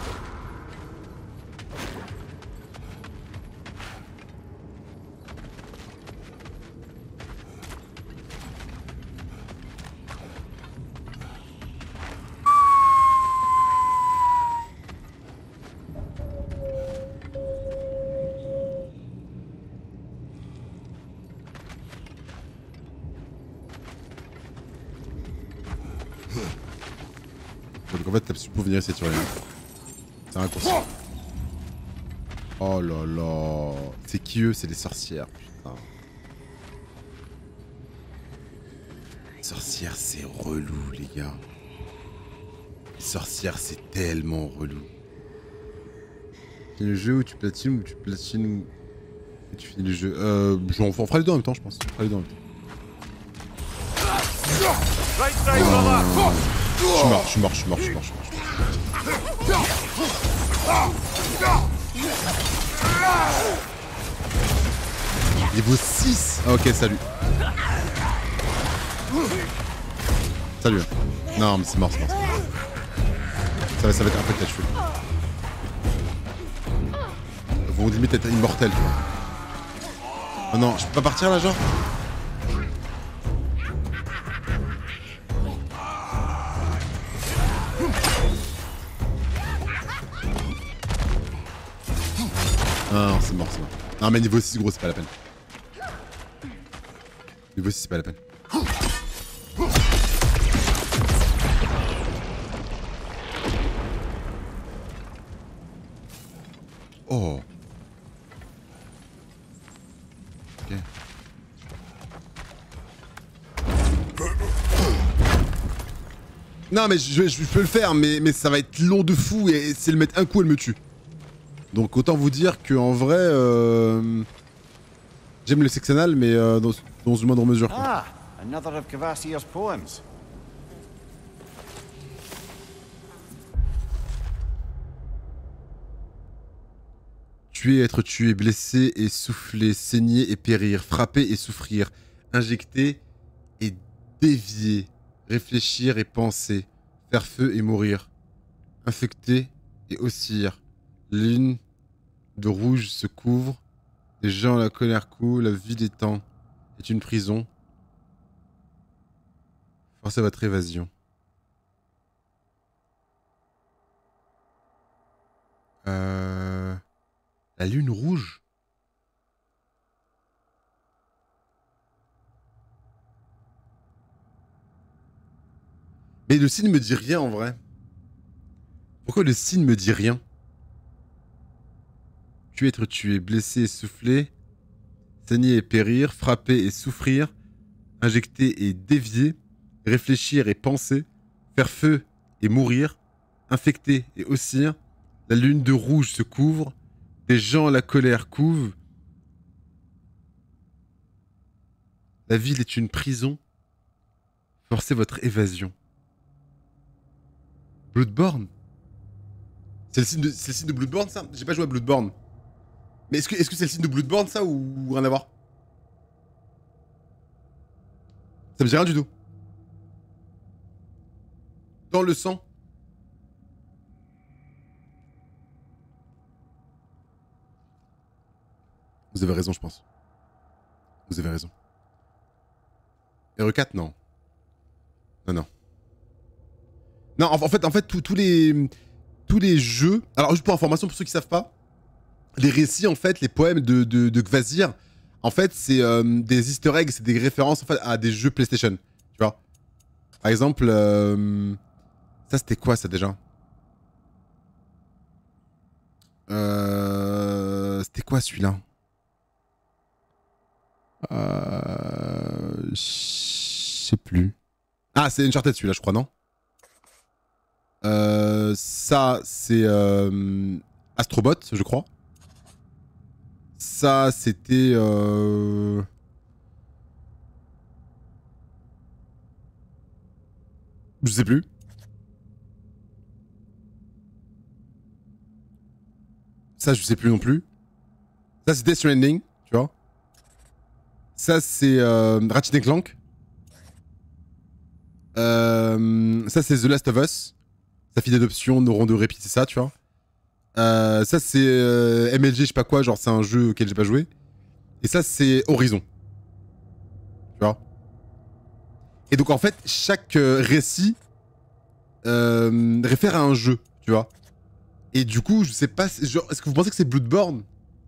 Donc en fait t'as pour venir essayer de rien. C'est un raccourci. Oh là là. C'est qui eux? C'est les sorcières, putain. Sorcières c'est relou les gars. Les sorcières c'est tellement relou. C'est le jeu où tu platines ou tu platines ou... Et tu finis le jeu. Euh... On fera les deux en même temps je pense. On fera les deux en même temps. Oh. Je suis mort, je suis mort, je suis mort, je suis mort, je suis mort. Niveau six. Ah, ok, salut. Salut. Non, mais c'est mort, c'est mort. Ça va, ça va être un peu cache-feu. Vous limite être immortel, tu vois. Oh non, je peux pas partir là, genre? Ah non, c'est mort, c'est mort. Non, mais niveau six, gros, c'est pas la peine. Niveau six, c'est pas la peine. Oh. Ok. Non, mais je, je peux le faire, mais, mais ça va être long de fou et c'est le mettre un coup, elle me tue. Donc autant vous dire que en vrai, euh, j'aime le sectionnal, mais euh, dans, dans une moindre mesure. Quoi. Ah, another of Kvasir's poems. Tuer, être tué, blessé et souffler, saigner et périr, frapper et souffrir, injecter et dévier, réfléchir et penser, faire feu et mourir, infecter et osciller. L'une de rouge se couvre, les gens la colère coule, la vie des temps est une prison. Forcez votre évasion. Euh... La lune rouge. Mais le signe me dit rien en vrai. Pourquoi le signe me dit rien? Tuer, être tué, blessé et souffler, saigner et périr, frapper et souffrir, injecter et dévier, réfléchir et penser, faire feu et mourir, infecter et osciller, la lune de rouge se couvre, des gens la colère couve, la ville est une prison, forcez votre évasion. Bloodborne? C'est le signe de, c'est le signe de Bloodborne ça? J'ai pas joué à Bloodborne. Mais est-ce que est-ce que c'est le signe de Bloodborne ça ou rien à voir? Ça me dit rien du tout. Dans le sang. Vous avez raison je pense. Vous avez raison. R E quatre non. Non non. Non en, en fait en fait tous les tous les jeux. Alors juste pour information pour ceux qui savent pas. Les récits, en fait, les poèmes de, de, de Kvasir, en fait, c'est euh, des easter eggs, c'est des références en fait, à des jeux PlayStation. Tu vois? Par exemple, euh, ça c'était quoi ça déjà? euh, C'était quoi celui-là? euh, Je sais plus. Ah, c'est Uncharted celui-là, je crois, non? Euh, ça, c'est euh, Astrobot, je crois. Ça, c'était... Euh... Je sais plus. Ça, je sais plus non plus. Ça, c'est Death Stranding, tu vois. Ça, c'est euh, Ratchet and Clank. Euh, ça, c'est The Last of Us. Sa fille d'adoption n'auront de répit, c'est ça, tu vois. Euh, ça, c'est euh, M L G, je sais pas quoi, genre c'est un jeu auquel j'ai pas joué. Et ça, c'est Horizon. Tu vois. Et donc, en fait, chaque euh, récit euh, réfère à un jeu, tu vois. Et du coup, je sais pas, genre, est-ce que vous pensez que c'est Bloodborne?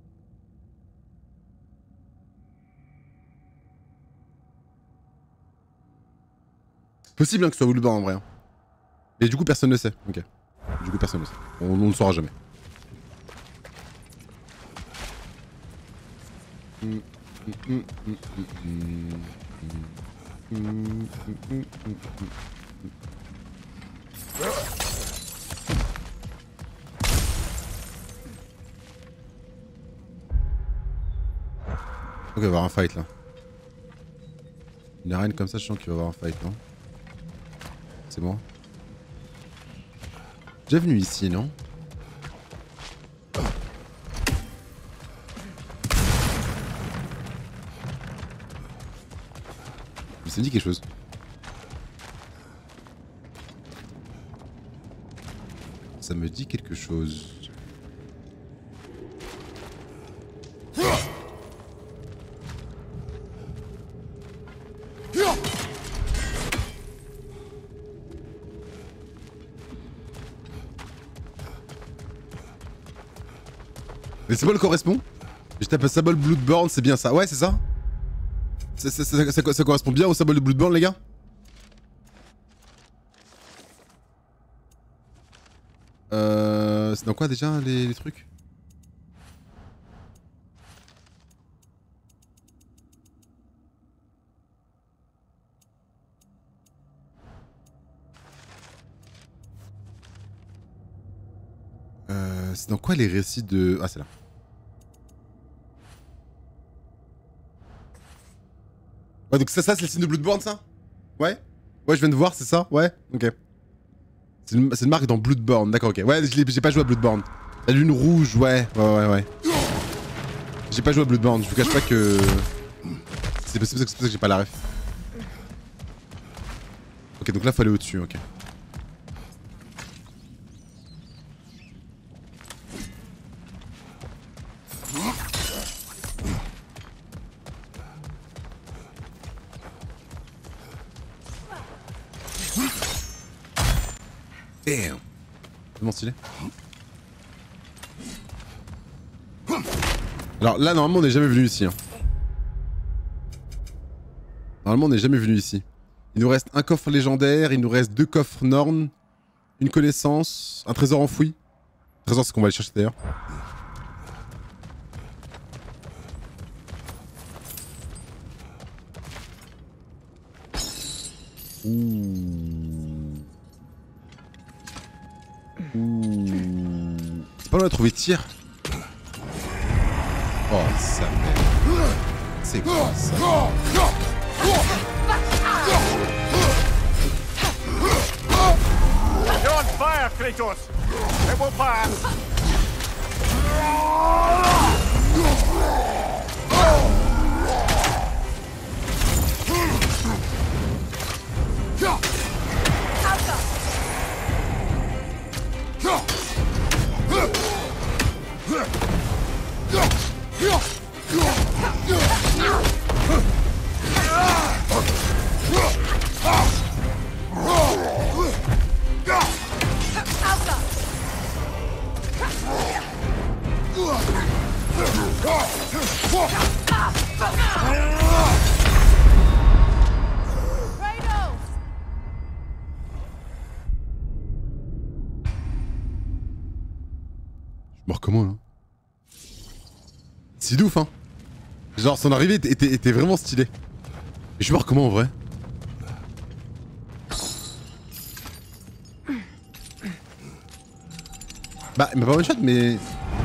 Possible hein, que ce soit Bloodborne en vrai. Hein. Et du coup, personne ne sait. Ok. Du coup, personne ne sait. On, on ne le saura jamais. Ok, il va y avoir un fight là. Une arène comme ça, je sens qu'il va y avoir un fight, non? C'est bon. Déjà venu ici, non? Ça me dit quelque chose. Ça me dit quelque chose. Les symboles correspondent. Je tape un symbole Bloodborne, c'est bien ça. Ouais, c'est ça. Ça, ça, ça, ça, ça correspond bien au symbole de Bloodborne, les gars. Euh, c'est dans quoi déjà les, les trucs? Euh, c'est dans quoi les récits de... Ah, c'est là. Ouais, donc ça, ça c'est le signe de Bloodborne, ça? Ouais? Ouais, je viens de voir, c'est ça? Ouais? Ok. C'est une, une marque dans Bloodborne, d'accord, ok. Ouais, j'ai pas joué à Bloodborne. La lune rouge, ouais, ouais, ouais, ouais. J'ai pas joué à Bloodborne, je vous cache pas que... C'est pour ça que j'ai pas la ref. Ok, donc là, faut aller au-dessus, ok. Damn. Comment stylé. Alors là, normalement, on n'est jamais venu ici. Hein. Normalement, on n'est jamais venu ici. Il nous reste un coffre légendaire, il nous reste deux coffres Norn, une connaissance, un trésor enfoui. Le trésor, c'est qu'on va aller chercher d'ailleurs. Ouh. Ouh. C'est pas loin de trouver tir. Oh, ça merde. C'est quoi ça? You're on fire, Kratos! It will pass! Mort comment là? C'est ouf hein. Genre son arrivée était, était, était vraiment stylée. Je suis mort comment en vrai? Bah, il m'a pas one shot, mais.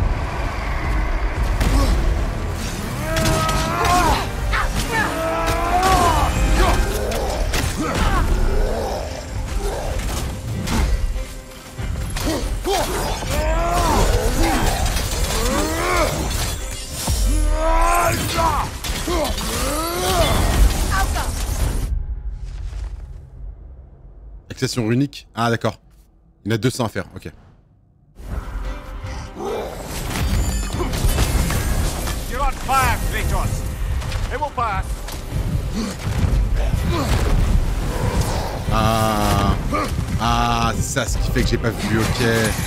Accession runique. Ah d'accord. Il y en a deux cents à faire, ok. You're on fire, Kratos. It will pass. Ah. Ah, c'est ça ce qui fait que j'ai pas vu, ok.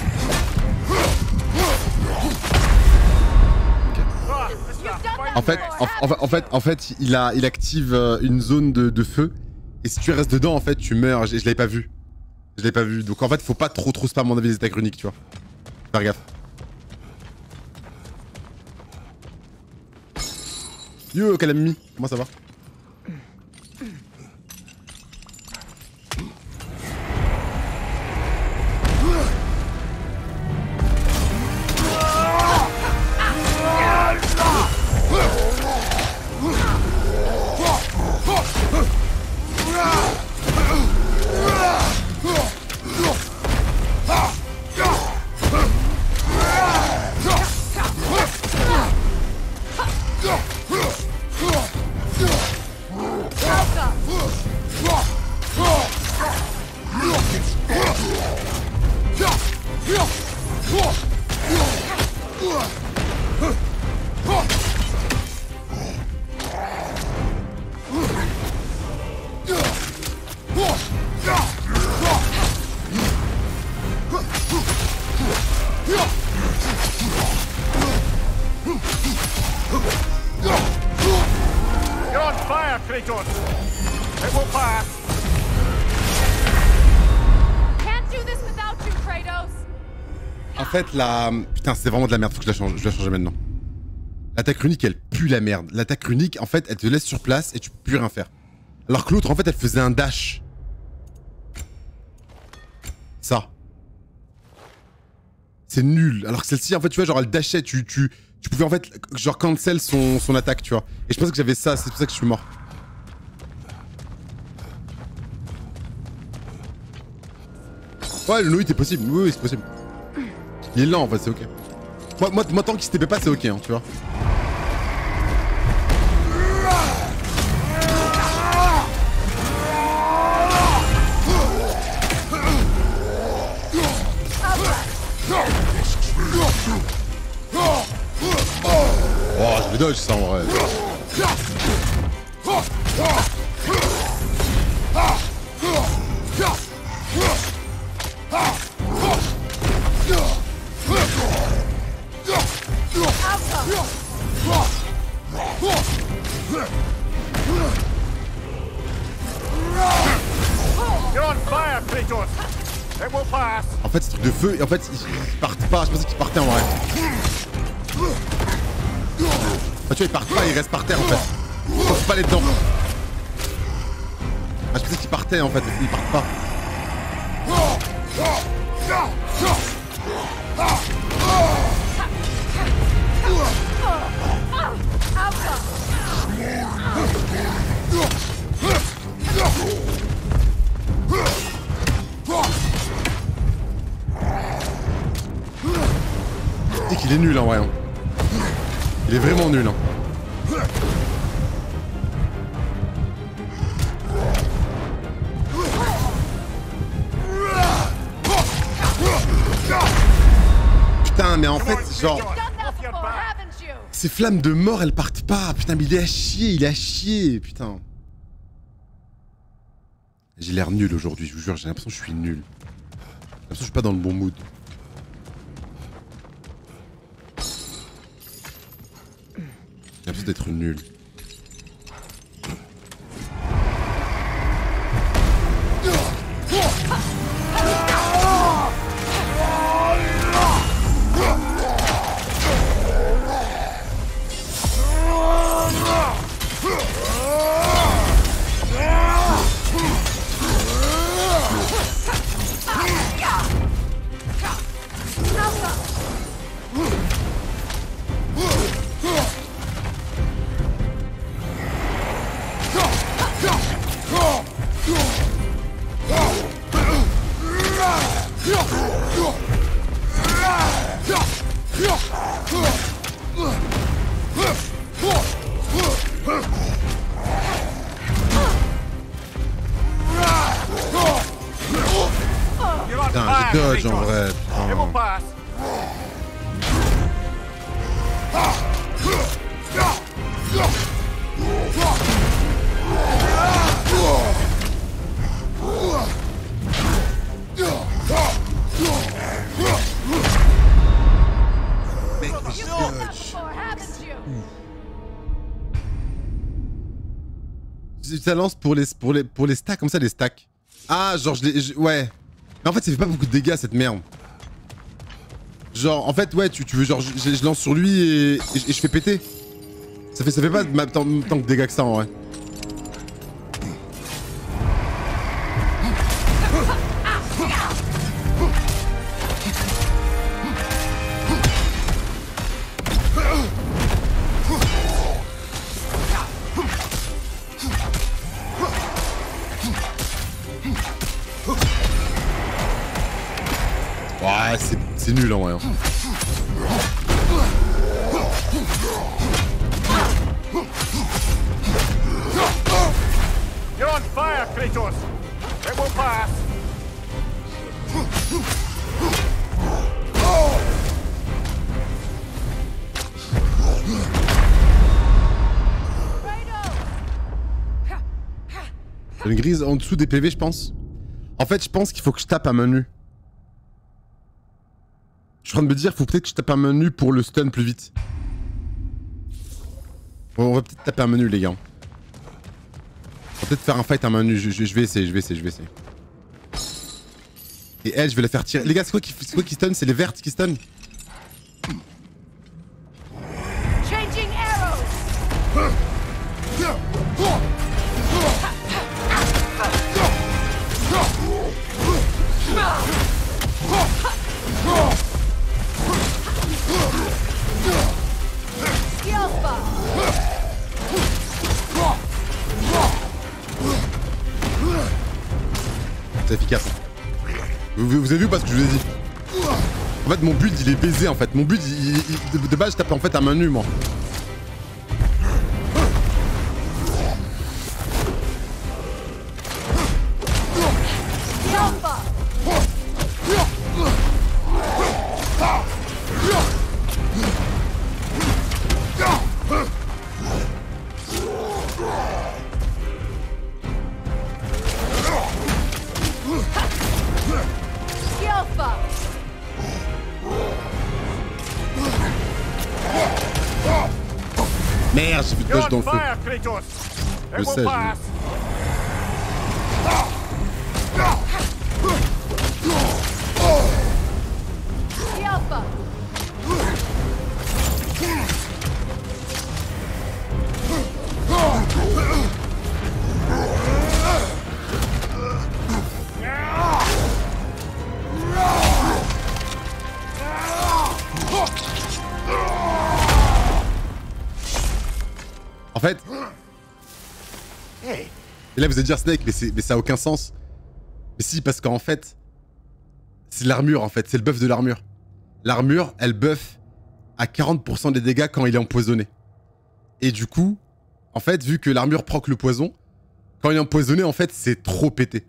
En fait, en, en, en fait, en fait, il a, il active euh, une zone de, de feu. Et si tu restes dedans, en fait, tu meurs. Je, je l'avais pas vu. Je l'avais pas vu. Donc en fait, faut pas trop trop spam à mon avis les attaques runiques, tu vois. Faire gaffe. Yo, Kalami, comment ça va? En fait, la... Putain, c'est vraiment de la merde, faut que je la change, je la change maintenant. L'attaque runique, elle pue la merde. L'attaque runique, en fait, elle te laisse sur place et tu peux plus rien faire. Alors que l'autre, en fait, elle faisait un dash. Ça. C'est nul. Alors que celle-ci, en fait, tu vois, genre, elle dashait, tu, tu, tu pouvais, en fait, genre, cancel son, son attaque, tu vois. Et je pensais que j'avais ça, c'est pour ça que je suis mort. Ouais, le no-hit est possible. Oui, oui, c'est possible. Il est lent en fait, c'est ok. Moi, moi, moi tant qu'il se T P pas, c'est ok, hein, tu vois. Oh, je vais dodge ça en vrai. En fait, ce truc de feu, en fait, ils partent pas. Je pensais qu'ils partaient en vrai. Enfin, tu vois, ils partent pas, ils restent par terre en fait. Faut pas aller dedans. Ah, je pensais qu'ils partaient en fait, ils partent pas. Et qu'il est nul en vrai. Hein. Il est vraiment nul. Hein. Putain, mais en fait, genre... Ces flammes de mort, elles partent pas. Putain, mais il est à chier, il est à chier. Putain. J'ai l'air nul aujourd'hui, je vous jure, j'ai l'impression que je suis nul. J'ai l'impression que je suis pas dans le bon mood. J'ai l'impression d'être nul. dodge en vrai. It will pass. Mec, je dodge. Ça lance pour les, pour, les, pour les stacks, comme ça, les stacks. Ah, genre, je les... Ouais. Mais en fait, ça fait pas beaucoup de dégâts, cette merde. Genre, en fait, ouais, tu, tu veux, genre, je, je lance sur lui et, et, et je fais péter. Ça fait, ça fait pas tant, tant que dégâts que ça, en vrai. Ouais, c'est nul en vrai. Hein. You're on fire, Kratos. It will pass. Une grise en dessous des P V, je pense. En fait, je pense qu'il faut que je tape à main nue. Je suis en train de me dire, faut peut-être que je tape un menu pour le stun plus vite. Bon, on va peut-être taper un menu, les gars. On va peut-être faire un fight à main nue. Je, je, je vais essayer, je vais essayer, je vais essayer. Et elle, je vais la faire tirer. Les gars, c'est quoi qui, c'est quoi qui stun? C'est les vertes qui stun? Changing arrows. C'est efficace. Vous, vous, vous avez vu parce que je vous ai dit. En fait, mon build il est baisé en fait. Mon build il, il, il, de, de base je tape en fait à main nue moi. Merde, j'ai fait de dodge dans le feu. Je sais, je... En fait... Et là vous allez dire Snake, mais, mais ça a aucun sens. Mais si, parce qu'en fait... C'est l'armure en fait, c'est le buff de l'armure. L'armure, elle buff à quarante pour cent des dégâts quand il est empoisonné. Et du coup, en fait, vu que l'armure proc le poison, quand il est empoisonné, en fait, c'est trop pété.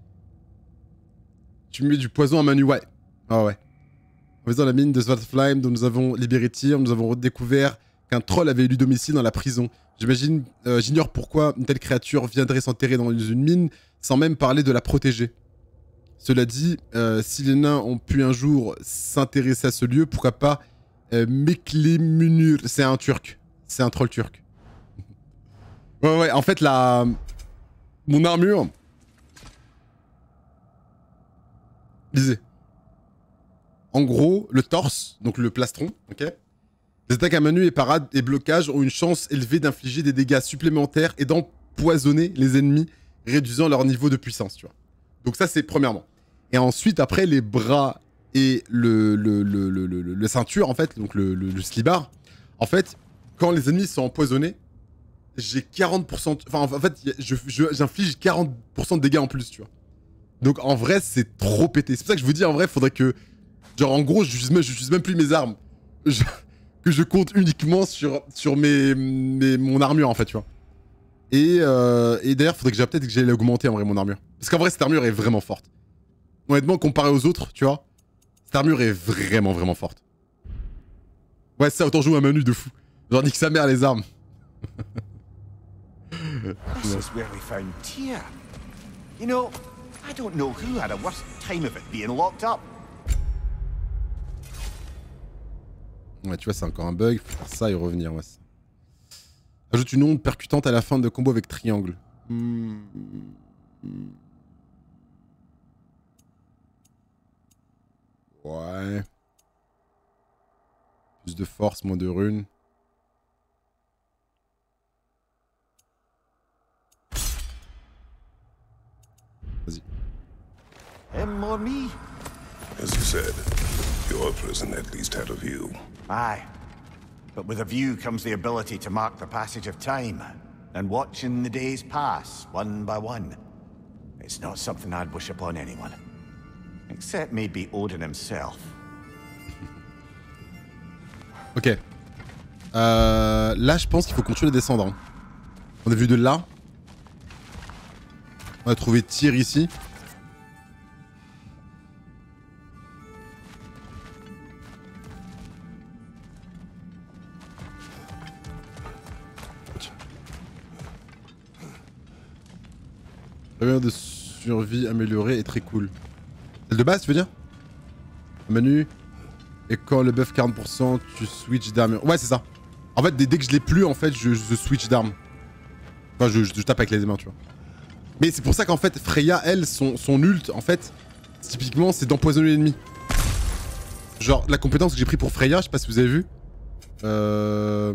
Tu mets du poison à main nue, ouais. Ah ouais. En faisant la mine de Svartalfheim dont nous avons libéré Tyr, nous avons redécouvert qu'un troll avait élu domicile dans la prison. J'imagine, euh, j'ignore pourquoi une telle créature viendrait s'enterrer dans une mine sans même parler de la protéger. Cela dit, euh, si les nains ont pu un jour s'intéresser à ce lieu, pourquoi pas euh, Meklemunur. C'est un turc. C'est un troll turc. Ouais, ouais, en fait, la... Mon armure... Lisez. En gros, le torse, donc le plastron, ok? Les attaques à main nue et parade et blocage ont une chance élevée d'infliger des dégâts supplémentaires et d'empoisonner les ennemis, réduisant leur niveau de puissance, tu vois. Donc ça, c'est premièrement. Et ensuite, après, les bras et le, le, le, le, le, le ceinture, en fait, donc le, le, le slibard, en fait, quand les ennemis sont empoisonnés, j'ai quarante pour cent... Enfin, en fait, j'inflige quarante pour cent de dégâts en plus, tu vois. Donc, en vrai, c'est trop pété. C'est pour ça que je vous dis, en vrai, faudrait que... Genre, en gros, je n'utilise même, je même plus mes armes. Je, que je compte uniquement sur, sur mes, mes, mon armure, en fait, tu vois. Et, euh, et d'ailleurs, faudrait que j'ai peut-être que j'aille augmenter, en vrai, mon armure. Parce qu'en vrai, cette armure est vraiment forte. honnêtement, comparé aux autres, tu vois, cette armure est vraiment, vraiment forte. Ouais, ça, autant jouer à Manu de fou. Genre, nique sa mère les armes. This is where we found Tia. You know, I don't know who had a worse time of it being locked up. Ouais, tu vois, c'est encore un bug. Faut faire ça et revenir. Ouais. Ajoute une onde percutante à la fin de combo avec triangle. Hmm. Ouais. Plus de force, moins de runes. Vas-y. Him or me? As you said, your prison at least had a view. Aye. But with a view comes the ability to mark the passage of time, and watching the days pass, one by one. It's not something I'd wish upon anyone. Except maybe Odin himself. Ok. Euh, là, je pense qu'il faut continuer à descendre. Hein. On a vu de là. On a trouvé tir ici. Première de survie améliorée est très cool. Celle de base, tu veux dire? Manu. Et quand le buff quarante pour cent, tu switch d'arme. Ouais, c'est ça. En fait, dès, dès que je l'ai plus, en fait, je, je switch d'arme. Enfin, je, je, je tape avec les mains, tu vois. Mais c'est pour ça qu'en fait, Freya, elle, son, son ult, en fait, typiquement, c'est d'empoisonner l'ennemi. Genre, la compétence que j'ai pris pour Freya, je sais pas si vous avez vu. Euh...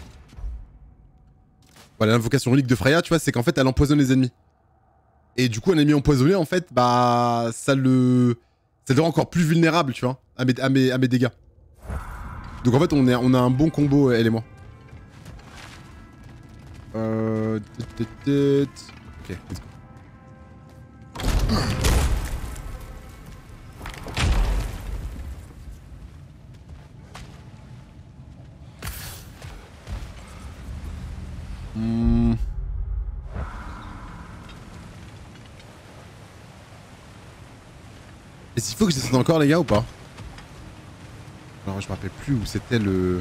Voilà, l'invocation unique de Freya, tu vois, c'est qu'en fait, elle empoisonne les ennemis. Et du coup, un ennemi empoisonné, en fait, bah, ça le... Ça le rend encore plus vulnérable, tu vois, à mes, à mes, à mes dégâts. Donc en fait, on, est, on a un bon combo, elle et moi. Euh... Ok, let's go. Hmm... Est-ce qu'il faut que je descende encore les gars ou pas? Alors je me rappelle plus où c'était le...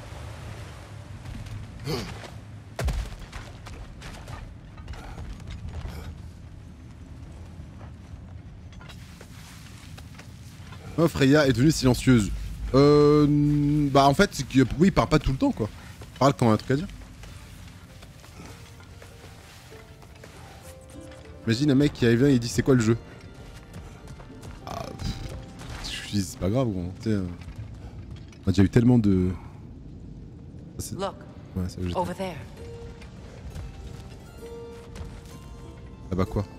Oh Freya est devenue silencieuse. Euh... Bah en fait, oui, il parle pas tout le temps quoi. Il parle quand il y a un truc à dire. Imagine un mec qui arrive là et il dit c'est quoi le jeu? C'est pas grave, gros. Tu sais, euh... on a déjà eu tellement de. Look, ouais, ça, over there. Ah bah quoi?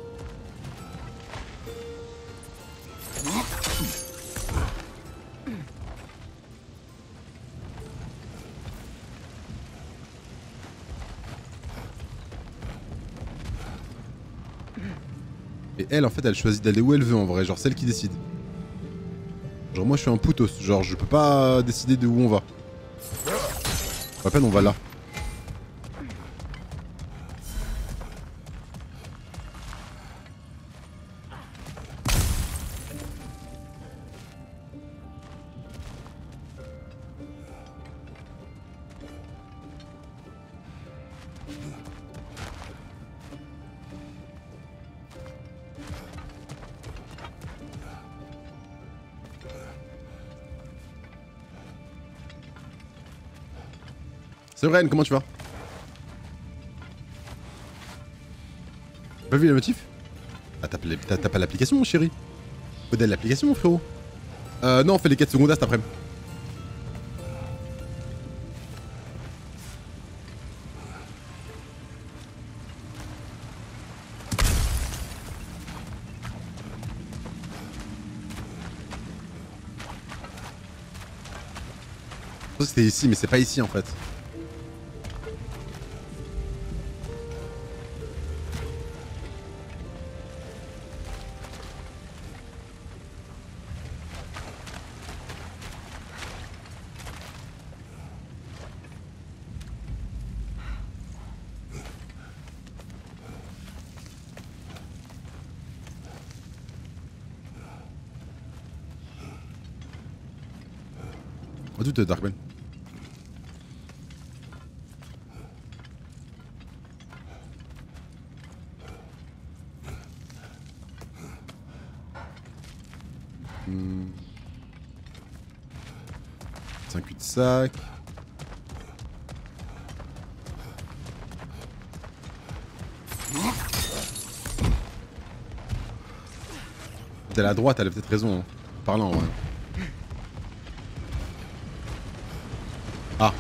Et elle, en fait, elle choisit d'aller où elle veut en vrai, genre celle qui décide. Genre moi je suis un poutos, genre je peux pas décider de où on va. À peine on va là. Séverine, comment tu vas? T'as pas vu les motifs? Ah t'as pas l'application mon chéri? Modèle l'application mon frérot. Euh non on fait les quêtes secondaires cet après-midi. Je pense que c'était ici mais c'est pas ici en fait. À toute Darkman. Hmm. C'est un cul-de-sac. Elle est à droite, elle a peut-être raison. Hein. Parlant, ouais. Ah.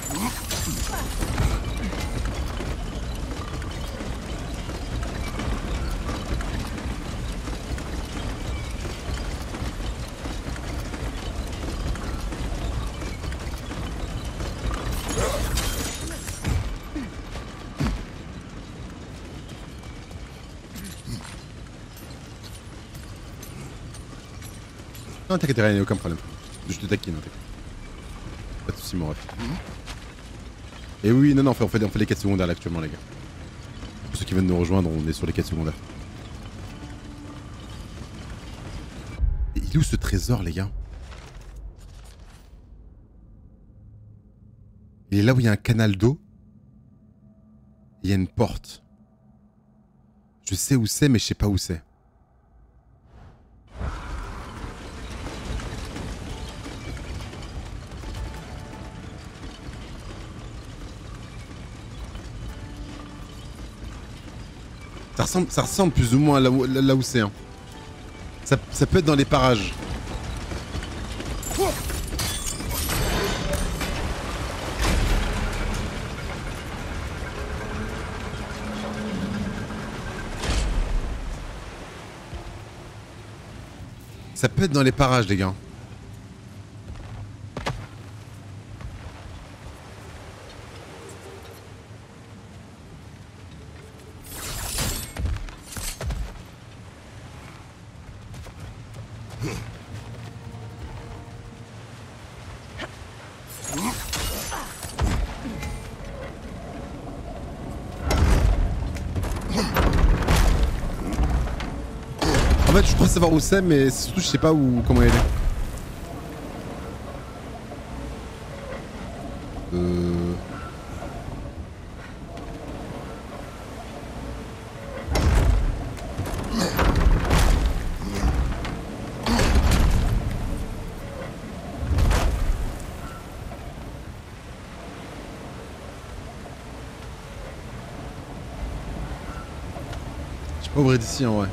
Non, t'inquiète, rien, aucun problème. Je te taquine, t'inquiète. Pas de soucis, mon ref. Et oui, non, non, on fait, on fait, on fait les quêtes secondaires là actuellement, les gars. Pour ceux qui viennent nous rejoindre, on est sur les quêtes secondaires. Et il est où ce trésor, les gars? Il est là où il y a un canal d'eau. Il y a une porte. Je sais où c'est, mais je sais pas où c'est. Ça ressemble, ça ressemble plus ou moins à là où, là, là où c'est. Hein. Ça, ça peut être dans les parages. Ça peut être dans les parages, les gars. En fait, je crois savoir où c'est, mais surtout, je sais pas où, comment elle est. Euh... Je sais pas ouvrir d'ici, en vrai.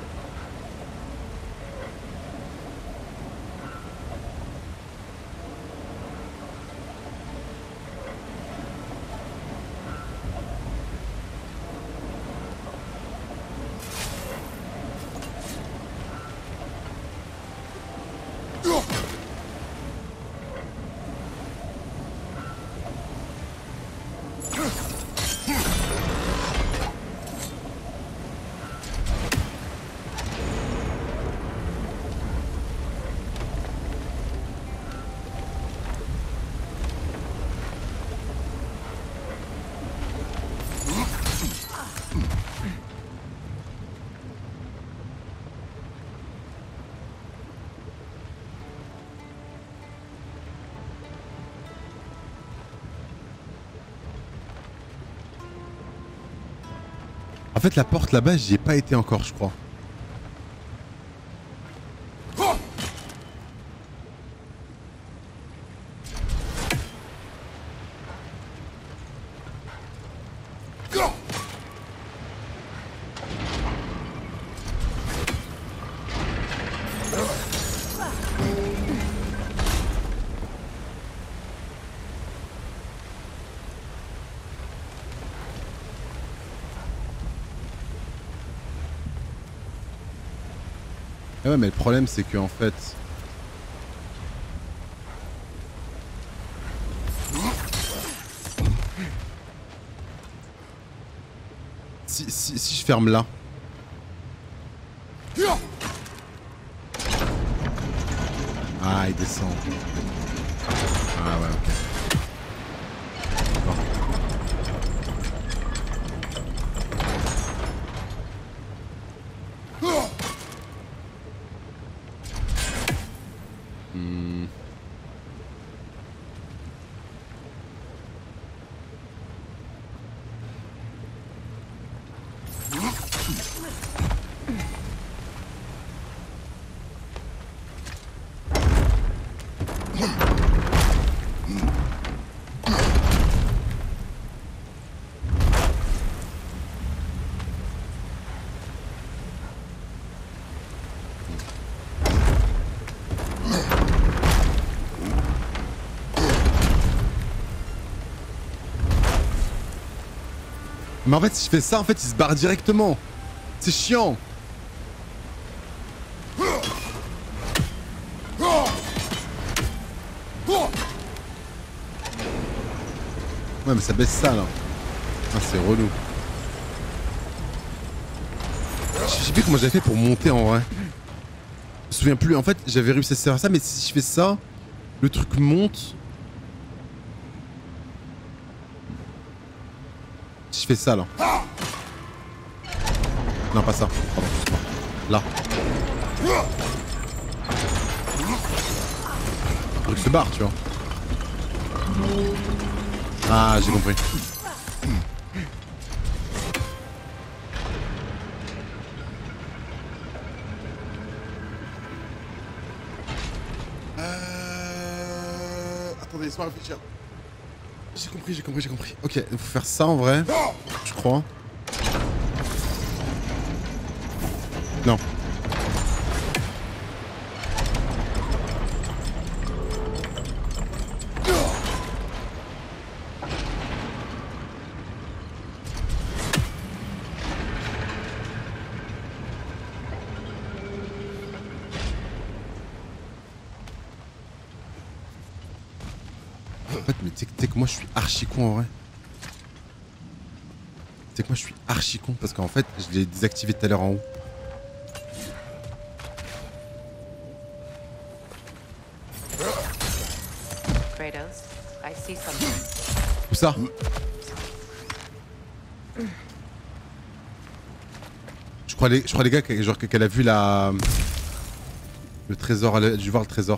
En fait, la porte là-bas, j'y ai pas été encore, je crois. Ah ouais, mais le problème c'est que en fait... Si, si, si je ferme là... Ah, il descend. Ah ouais, ok. Mais en fait, si je fais ça, en fait, il se barre directement. C'est chiant. Ouais, mais ça baisse ça, là. Ah, c'est relou. Je sais plus comment j'avais fait pour monter, en vrai. Je me souviens plus. En fait, j'avais réussi à faire ça, mais si je fais ça, le truc monte. Si je fais ça, là. Non, pas ça. Pardon, excuse-moi. Là. Le truc se barre, tu vois. Ah, j'ai compris. Euh... Attendez, laisse-moi réfléchir. J'ai compris, j'ai compris, j'ai compris. Ok, il faut faire ça en vrai. Je crois. Non. En fait, mais tu sais que moi je suis archi con en vrai. Tu sais que moi je suis archi con parce qu'en fait je l'ai désactivé tout à l'heure en haut. Kratos, I see something. Où ça? Je crois les, je crois les gars qu'elle genre, qu'elle a vu la... Le trésor, elle a dû voir le trésor.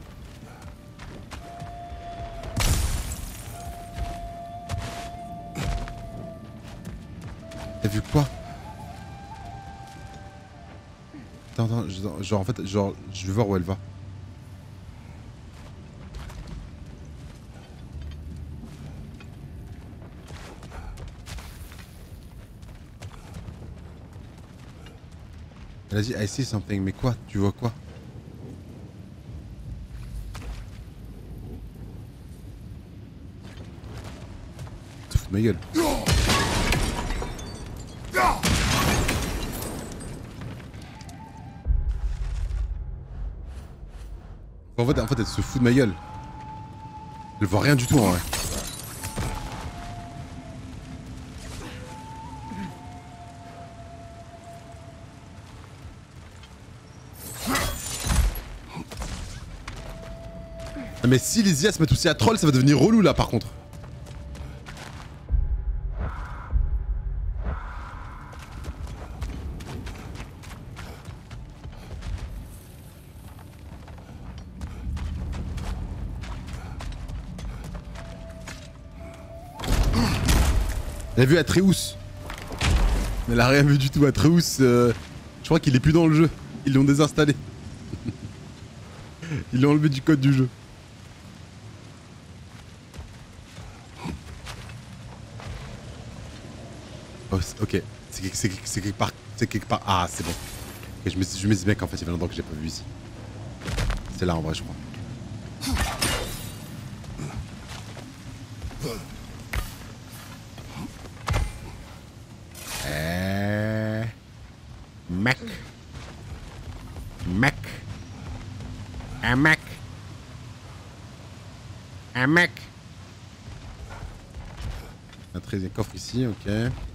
T'as vu quoi? Attends, attends, genre, genre en fait, genre, je veux voir où elle va. Elle a dit I see something, mais quoi? Tu vois quoi? Tu te fous de ma gueule. En fait, en fait, elle se fout de ma gueule. Elle voit rien du tout en vrai. Mais si les I A se mettent aussi à troll, ça va devenir relou là par contre. Elle a vu Atreus. Elle a rien vu du tout. Atreus, euh, je crois qu'il est plus dans le jeu. Ils l'ont désinstallé. Ils l'ont enlevé du code du jeu. Oh, ok, c'est quelque part. C'est quelque part. Ah, c'est bon. Okay, je me je me dis bien qu'en fait, il y avait longtemps que j'ai pas vu ici. C'est là en vrai, je crois. Euh... Mac. Mac. Un Mac. Un Mac. Un treizième coffre ici, ok.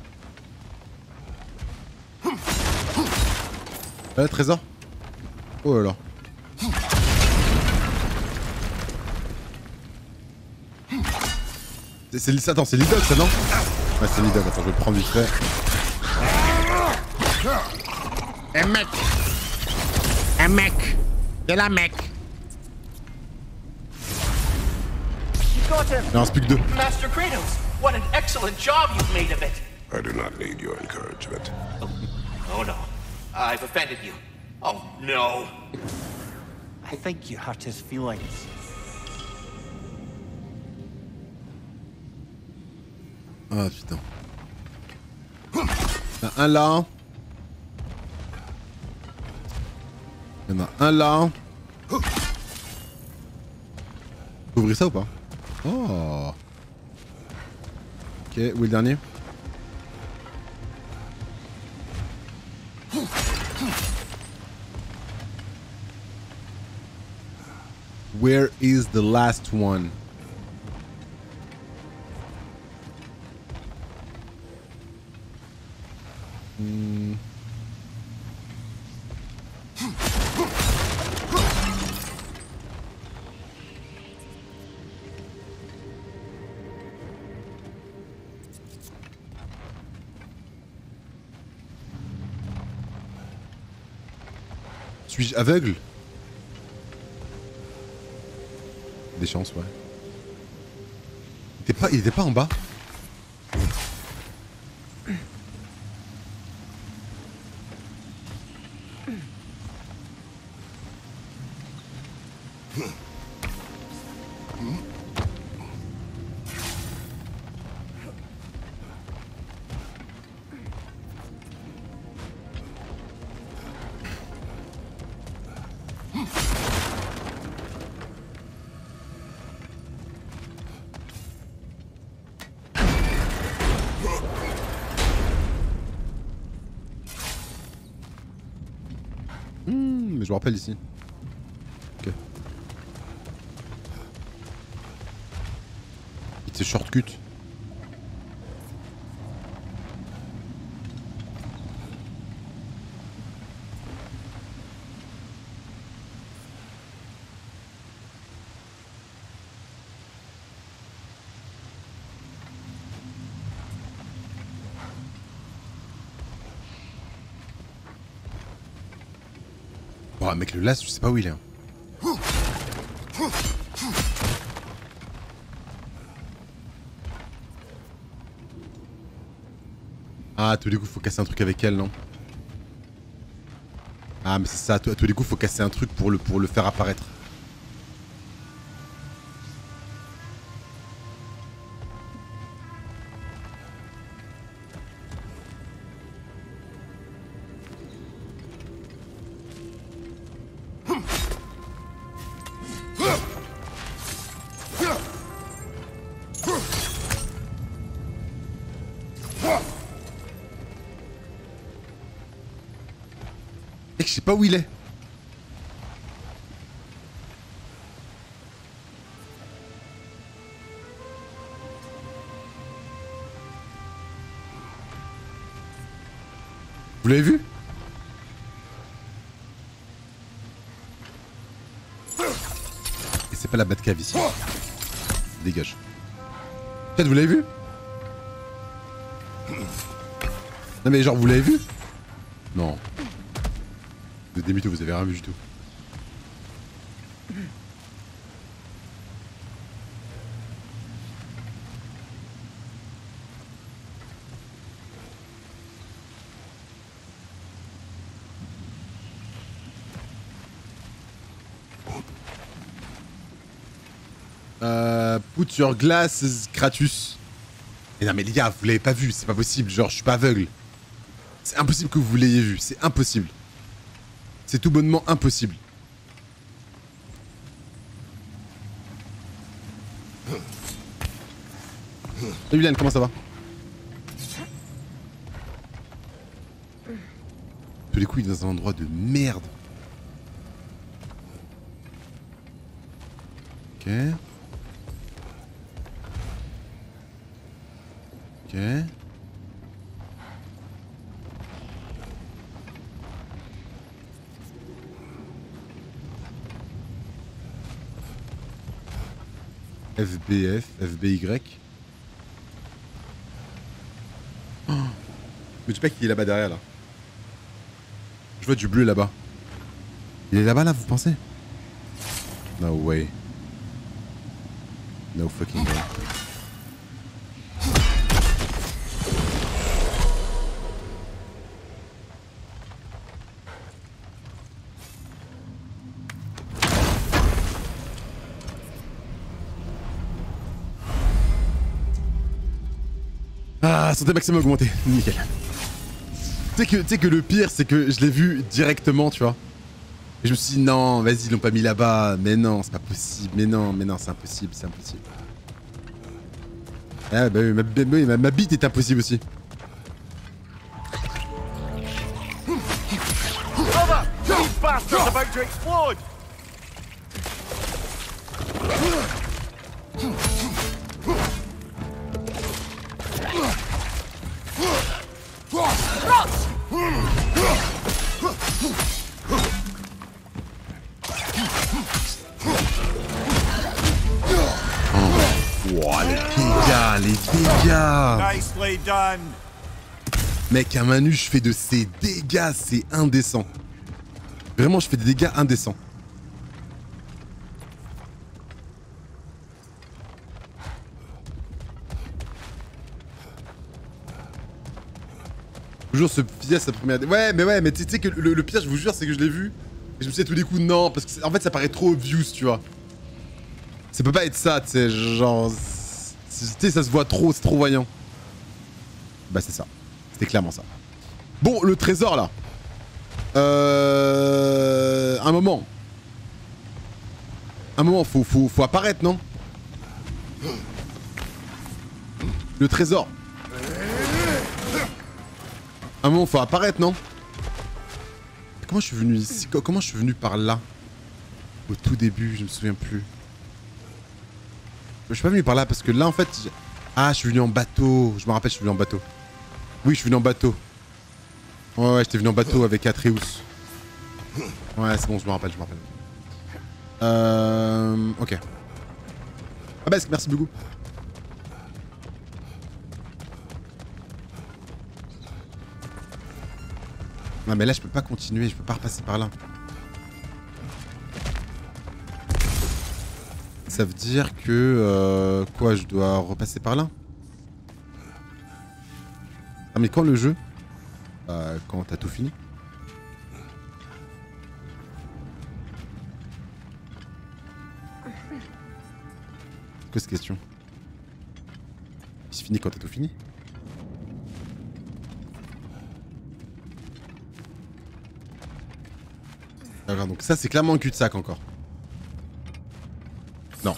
Ah, trésor. Oh là là. C'est attends, c'est l'idole ça non? Ouais, c'est l'idole, attends, je vais le prendre vite fait. Un mec. Un mec. C'est la mec. Il en reste plus que deux. Master Kratos, what an excellent job you've made of it. I do not need your encouragement. Oh no. I've offended you. Oh no. I think you hurt his feelings. Ah putain. Il y en a un là. Il y en a un là. Faut ouvrir ça ou pas? Oh. Ok, où est le dernier? Where is the last one? Hmm. Suis-je aveugle? Des chances, ouais. Il était pas, il était pas en bas? Mais je me rappelle ici. Ok. C'est shortcut. Oh mec, le las, je sais pas où il est. Hein. Ah, à tous les coups, faut casser un truc avec elle, non? Ah, mais c'est ça, à tous les coups, faut casser un truc pour le, pour le faire apparaître. Mec, je sais pas où il est. Vous l'avez vu? Et c'est pas la Batcave ici. Dégage. Peut-être vous l'avez vu? Non mais genre vous l'avez vu? Non. Vous êtes des mythos, vous avez rien vu du tout. Euh, put your glasses, Kratos. Mais non mais les gars, vous l'avez pas vu, c'est pas possible, genre je suis pas aveugle. C'est impossible que vous l'ayez vu, c'est impossible. C'est tout bonnement impossible. Salut Liane, comment ça va? Tous les coups, il est dans un endroit de merde. Ok. Ok. F B F, F B Y. Oh. Mais tu sais pas qu'il est là-bas derrière là. Je vois du bleu là-bas. Il est là-bas là, vous pensez? No way. No fucking way. Ah, santé maximum augmenté. Nickel. Tu sais que, tu sais que le pire, c'est que je l'ai vu directement, tu vois. Et je me suis dit, non, vas-y, ils l'ont pas mis là-bas. Mais non, c'est pas possible. Mais non, mais non, c'est impossible, c'est impossible. Ah, bah oui, ma, ma, ma bite est impossible aussi. Brother, these bastards about to explode. Wow, les dégâts, les dégâts. Nicely done. Mec, à main nue, je fais de ces dégâts, c'est indécent. Vraiment, je fais des dégâts indécents. Toujours ce pièce, sa première... Ouais, mais ouais, mais tu sais que le, le pire, je vous jure, c'est que je l'ai vu. Et je me suis dit à tous les coups, non, parce que en fait, ça paraît trop obvious, tu vois. Ça peut pas être ça, tu sais, genre... Tu sais, ça se voit trop, c'est trop voyant. Bah, c'est ça. C'était clairement ça. Bon, le trésor, là. Euh... Un moment. Un moment, faut, faut, faut apparaître, non? Le trésor. Un moment, faut apparaître, non? Comment je suis venu ici? Comment je suis venu par là? Au tout début, je me souviens plus. Je suis pas venu par là parce que là, en fait... Ah, je suis venu en bateau. Je me rappelle, je suis venu en bateau. Oui, je suis venu en bateau. Ouais, ouais, j'étais venu en bateau avec Atreus. Ouais, c'est bon, je me rappelle, je me rappelle. Euh... Ok. Ah bah, merci beaucoup. Non mais là je peux pas continuer, je peux pas repasser par là. Ça veut dire que... Euh, quoi, je dois repasser par là? Ah mais quand le jeu? euh, Quand t'as tout fini? C'est quoi cette question? C'est fini quand t'as tout fini? D'accord, donc ça c'est clairement un cul-de-sac encore. Non.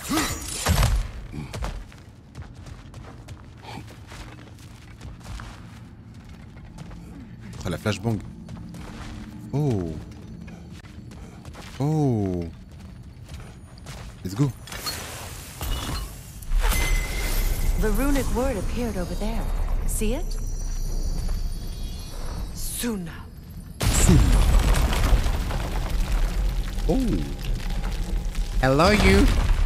Oh, la flashbang. Oh. Oh. Let's go. The runic word appeared over there. See it? Suna. Suna. Oh. Hello, you.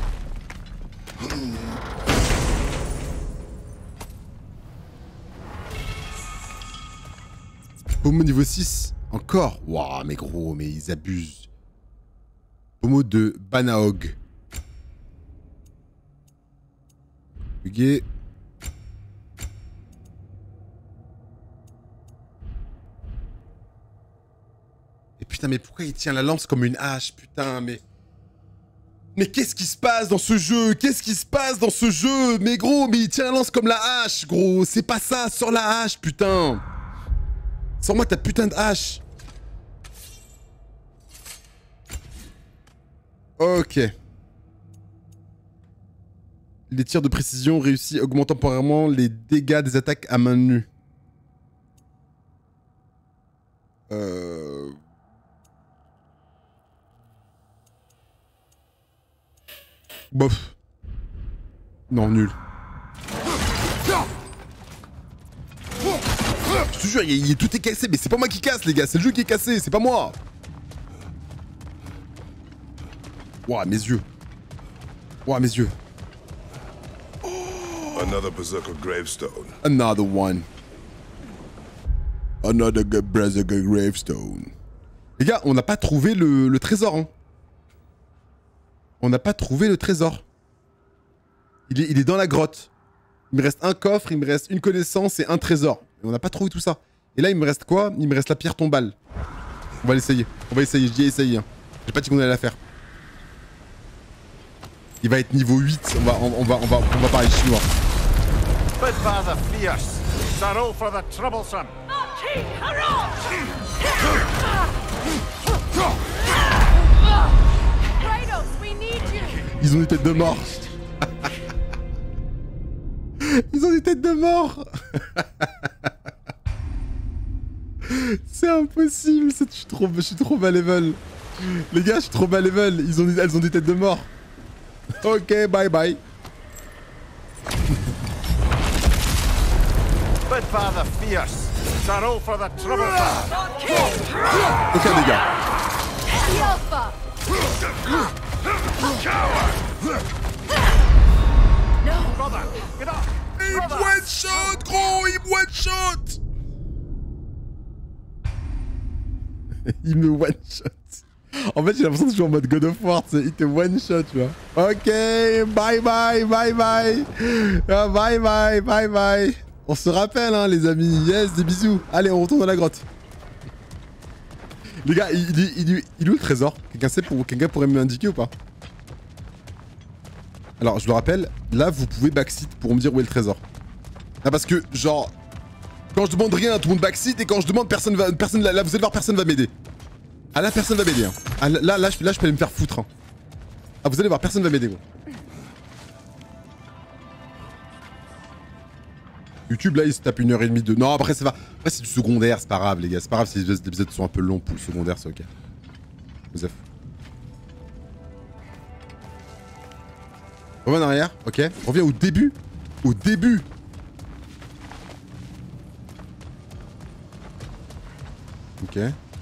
Pommeau niveau six. Encore. Waouh, mais gros, mais ils abusent. Pommeau de Banaog. Bugué. Et putain, mais pourquoi il tient la lance comme une hache? Putain, mais... Mais qu'est-ce qui se passe dans ce jeu? Qu'est-ce qui se passe dans ce jeu? Mais gros, mais il tient la lance comme la hache, gros. C'est pas ça, sors la hache, putain. Sors-moi ta putain de hache. Ok. Les tirs de précision réussis augmentent temporairement les dégâts des attaques à main nue. Euh... Bof. Non, nul. Je te jure, il, il, tout est cassé, mais c'est pas moi qui casse, les gars. C'est le jeu qui est cassé, c'est pas moi. Ouah, mes yeux. Ouah, mes yeux. Another Berserker gravestone. Another one. Another Berserker gravestone. Les gars, on n'a pas trouvé le, le trésor, hein. On n'a pas trouvé le trésor. Il est, il est dans la grotte. Il me reste un coffre, il me reste une connaissance et un trésor. Et on n'a pas trouvé tout ça. Et là, il me reste quoi? Il me reste la pierre tombale. On va l'essayer. On va essayer. Je dis essayer. Hein. J'ai pas dit qu'on allait la faire. Il va être niveau huit. On va, on, on va, on va, on va parler chinois. But rather fierce. Sorrow for the troublesome. Kratos, we need you. Ils ont des têtes de mort. Ils ont des têtes de mort. C'est impossible, je suis trop, je suis trop bas level. Les gars, je suis trop bas level. Ils ont, elles ont des têtes de mort. Ok, bye bye. Bid Father fierce. Sorrow for the troublesome. Aucun dégât. Alpha. No, brother, get up. Il me one shot, gros, il me one shot. Il me one shot. En fait, j'ai l'impression que je suis en mode God of War, tu sais, il te one shot, tu vois. Ok, bye bye, bye bye. Ah, bye bye, bye bye. On se rappelle, hein, les amis. Yes, des bisous. Allez, on retourne dans la grotte. Les gars, il, il, il, il, il est où le trésor? Quelqu'un sait pour, quelqu'un pourrait me l'indiquer ou pas? Alors, je le rappelle, là, vous pouvez backseat pour me dire où est le trésor. Ah, parce que, genre, quand je demande rien, tout le monde backseat, et quand je demande, personne va, personne, là, là vous allez voir, personne va m'aider. Ah, là, personne va m'aider. Hein. Ah, là, là, là, je, là, je peux aller me faire foutre. Hein. Ah, vous allez voir, personne va m'aider, gros. YouTube, là, il se tape une heure et demie de... Non, après, ça va. Après, c'est du secondaire, c'est pas grave, les gars. C'est pas grave si les épisodes sont un peu longs pour le secondaire, c'est ok. Joseph. Reviens en arrière, ok. Reviens au début. Au début. Ok.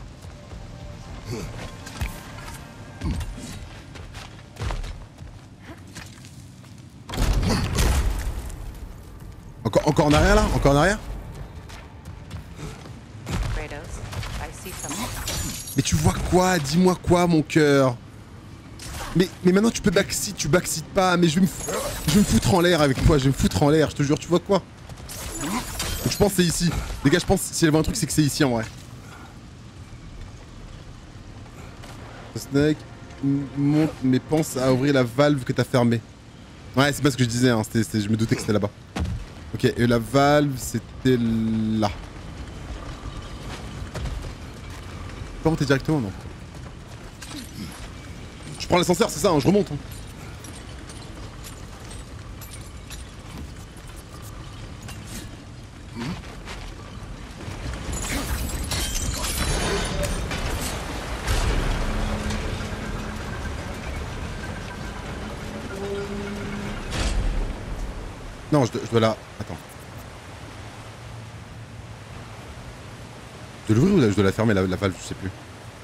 Encore, encore en arrière là? Encore en arrière? Kratos, I see something. Mais tu vois quoi? Dis-moi quoi, mon cœur? Mais, mais maintenant tu peux backseat, tu backseat pas, mais je vais me, je vais me foutre en l'air avec toi, je vais me foutre en l'air, je te jure, tu vois quoi? Donc je pense que c'est ici. Les gars, je pense que s'il y avait un truc, c'est que c'est ici en vrai. Snake, monte, mais pense à ouvrir la valve que t'as fermée. Ouais, c'est pas ce que je disais, hein. C'était, c'était, je me doutais que c'était là-bas. Ok, et la valve, c'était là. Je peux monter directement, non? Je prends l'ascenseur, c'est ça, hein, je remonte. Hein. Non, je dois, je dois la... Attends. Je dois l'ouvrir ou je dois la fermer, la, la valve, je sais plus.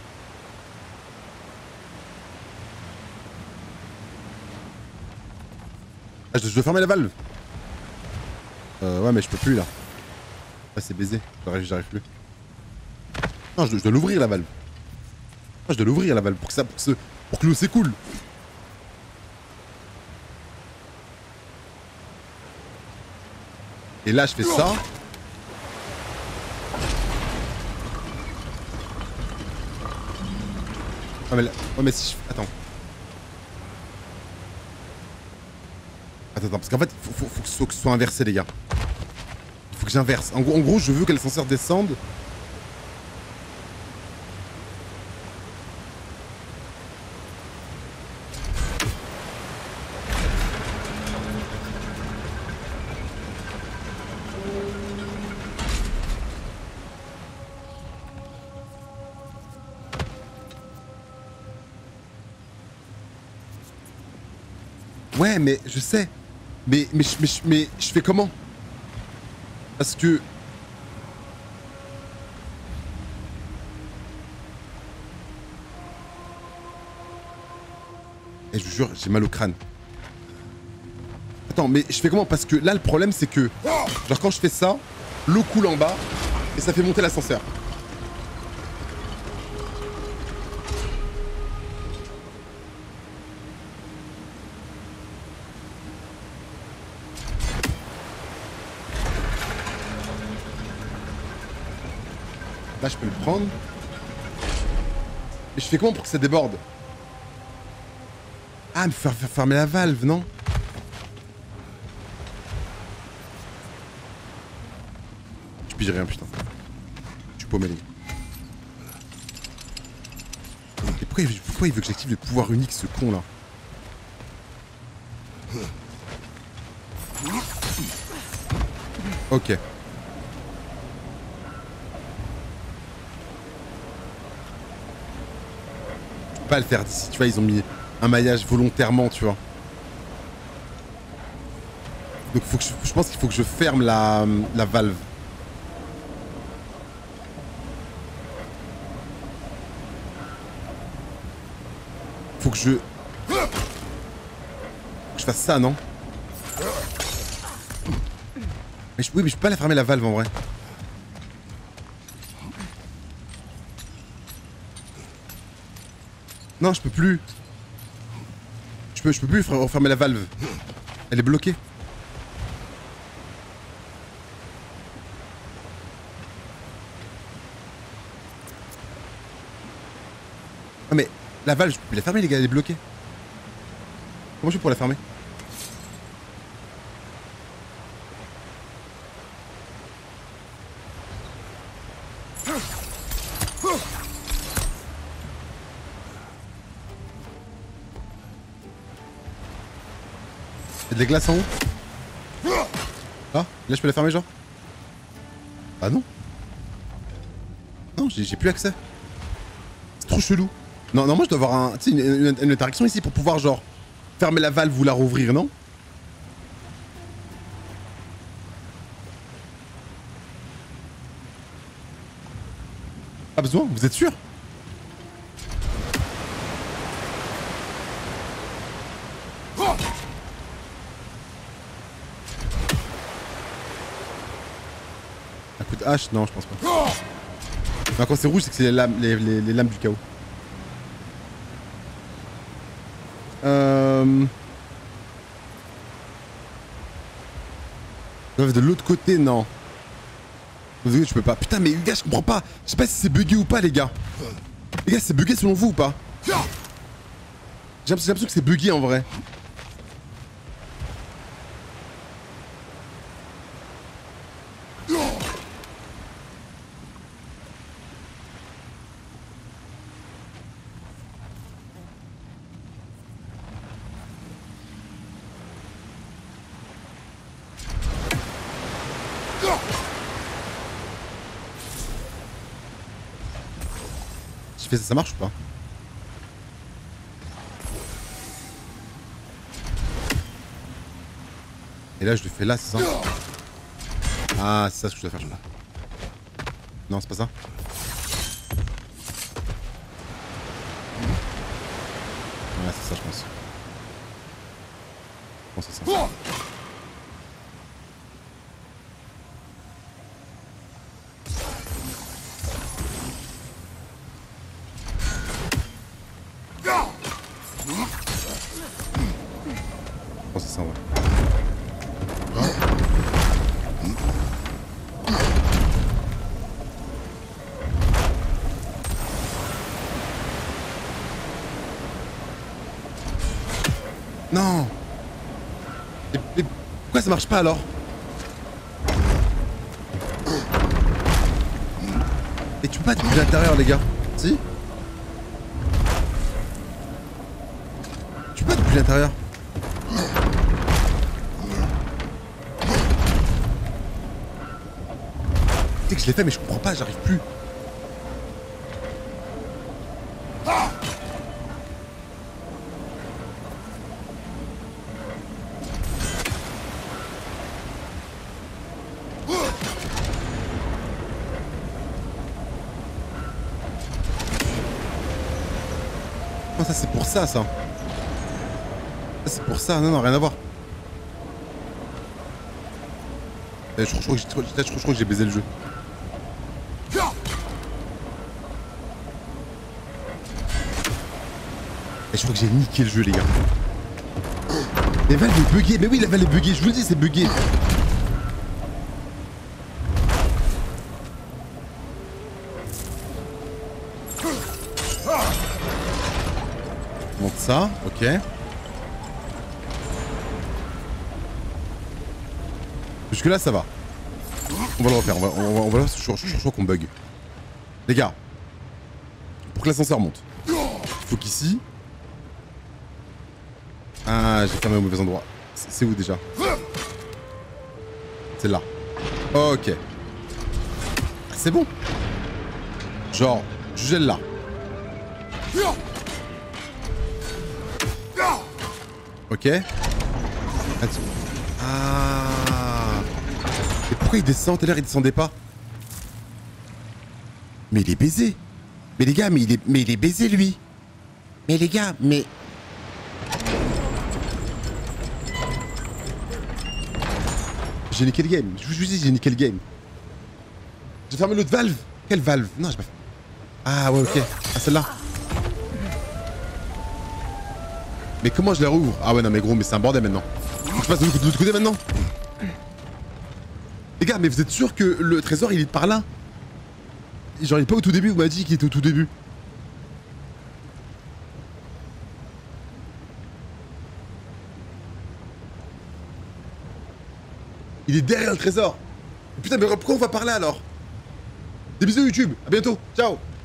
Ah, je dois, je dois fermer la valve. Euh, ouais, mais je peux plus, là. Ah, c'est baisé. J'arrive, j'arrive plus. Non, je dois, je dois l'ouvrir, la valve. Ah, je dois l'ouvrir, la valve, pour que ça... Pour que, ce, pour que l'eau s'écoule. Et là, je fais ça. Ah, mais là... Oh, mais si je... Attends. Attends, attends, parce qu'en fait, il faut, faut, faut, que ce soit, que ce soit inversé, les gars. Il faut que j'inverse. En, en gros, je veux que l'ascenseur descende. Ouais, mais je sais. Mais, mais, mais, mais je fais comment? Parce que... Et je vous jure, j'ai mal au crâne. Attends, mais je fais comment? Parce que là, le problème, c'est que... Genre, quand je fais ça, l'eau coule en bas et ça fait monter l'ascenseur. Là, je peux le prendre. Et je fais comment pour que ça déborde? Ah, mais faire, faire fermer la valve, non? pige rien, putain. Je suis paumé, les gars. Et pourquoi il, pourquoi il veut que j'active le pouvoir unique, ce con là? Ok. Je peux pas le faire d'ici, tu vois, ils ont mis un maillage volontairement, tu vois. Donc faut que je, je pense qu'il faut que je ferme la, la valve. Faut que je... Faut que je fasse ça, non? Mais je... Oui, mais je peux pas la fermer la valve en vrai. Non, je peux plus. Je peux, je peux plus refermer la valve. Elle est bloquée. Ah mais la valve, je peux la fermer les gars, elle est bloquée. Comment je fais pour la fermer? Il y a de la glace en haut? Ah, là je peux la fermer genre? Ah non. Non, j'ai plus accès. C'est trop chelou. Non, non, moi je dois avoir un, une, une, une interaction ici pour pouvoir genre fermer la valve ou la rouvrir, non? Pas besoin, vous êtes sûr? Un coup de hache? Non, je pense pas. Non, quand c'est rouge, c'est que c'est les lames, les, les, les lames du chaos. Euh... De l'autre côté, non. De l'autre côté, je peux pas. Putain, mais les gars, je comprends pas. Je sais pas si c'est bugué ou pas, les gars. Les gars, c'est bugué selon vous ou pas? J'ai l'impression que c'est bugué en vrai. Ça, ça marche ou pas? Et là je le fais là, c'est ça? Ah, c'est ça ce que je dois faire, je crois. Non, c'est pas ça? Ouais, c'est ça, je pense. Je pense que c'est ça. Non. Et, et pourquoi ça marche pas alors? Et tu peux pas depuis l'intérieur les gars? Si? Tu peux pas depuis l'intérieur? Tu sais que je l'ai fait mais je comprends pas, j'arrive plus. Non, ça c'est pour ça, ça. Ça c'est pour ça, non, non, rien à voir. Je crois, je crois, que, je, je crois que j'ai baisé le jeu. Et je crois que j'ai niqué le jeu, les gars. Les valves est bugué, mais oui, la valve est buguée, je vous le dis, c'est bugué. Monte ça, ok. Jusque là ça va. On va le refaire, on va, on va, on va le refaire, je, je, je, je crois qu'on bug. Les gars, pour que l'ascenseur monte, il faut qu'ici... Ah, j'ai fermé au mauvais endroit. C'est où déjà? C'est là. Ok. C'est bon. Genre, je gèle là. Ok. Ah. Et pourquoi il descend? Tout à l'heure, il descendait pas. Mais il est baisé. Mais les gars, mais il est, mais il est baisé, lui. Mais les gars, mais... J'ai niqué le game. Je vous dis, j'ai niqué le game. J'ai fermé l'autre valve. Quelle valve? Non, j'ai pas fait. Ah ouais, ok. Ah, celle-là. Mais comment je la rouvre? Ah ouais, non, mais gros, mais c'est un bordel maintenant. Faut que je passe de l'autre côté maintenant. Les gars, mais vous êtes sûr que le trésor, il est par là? Genre, il est pas au tout début? Vous m'avez dit qu'il était au tout début. Il est derrière le trésor. Putain, mais pourquoi on va par là alors? Des bisous YouTube, à bientôt, ciao.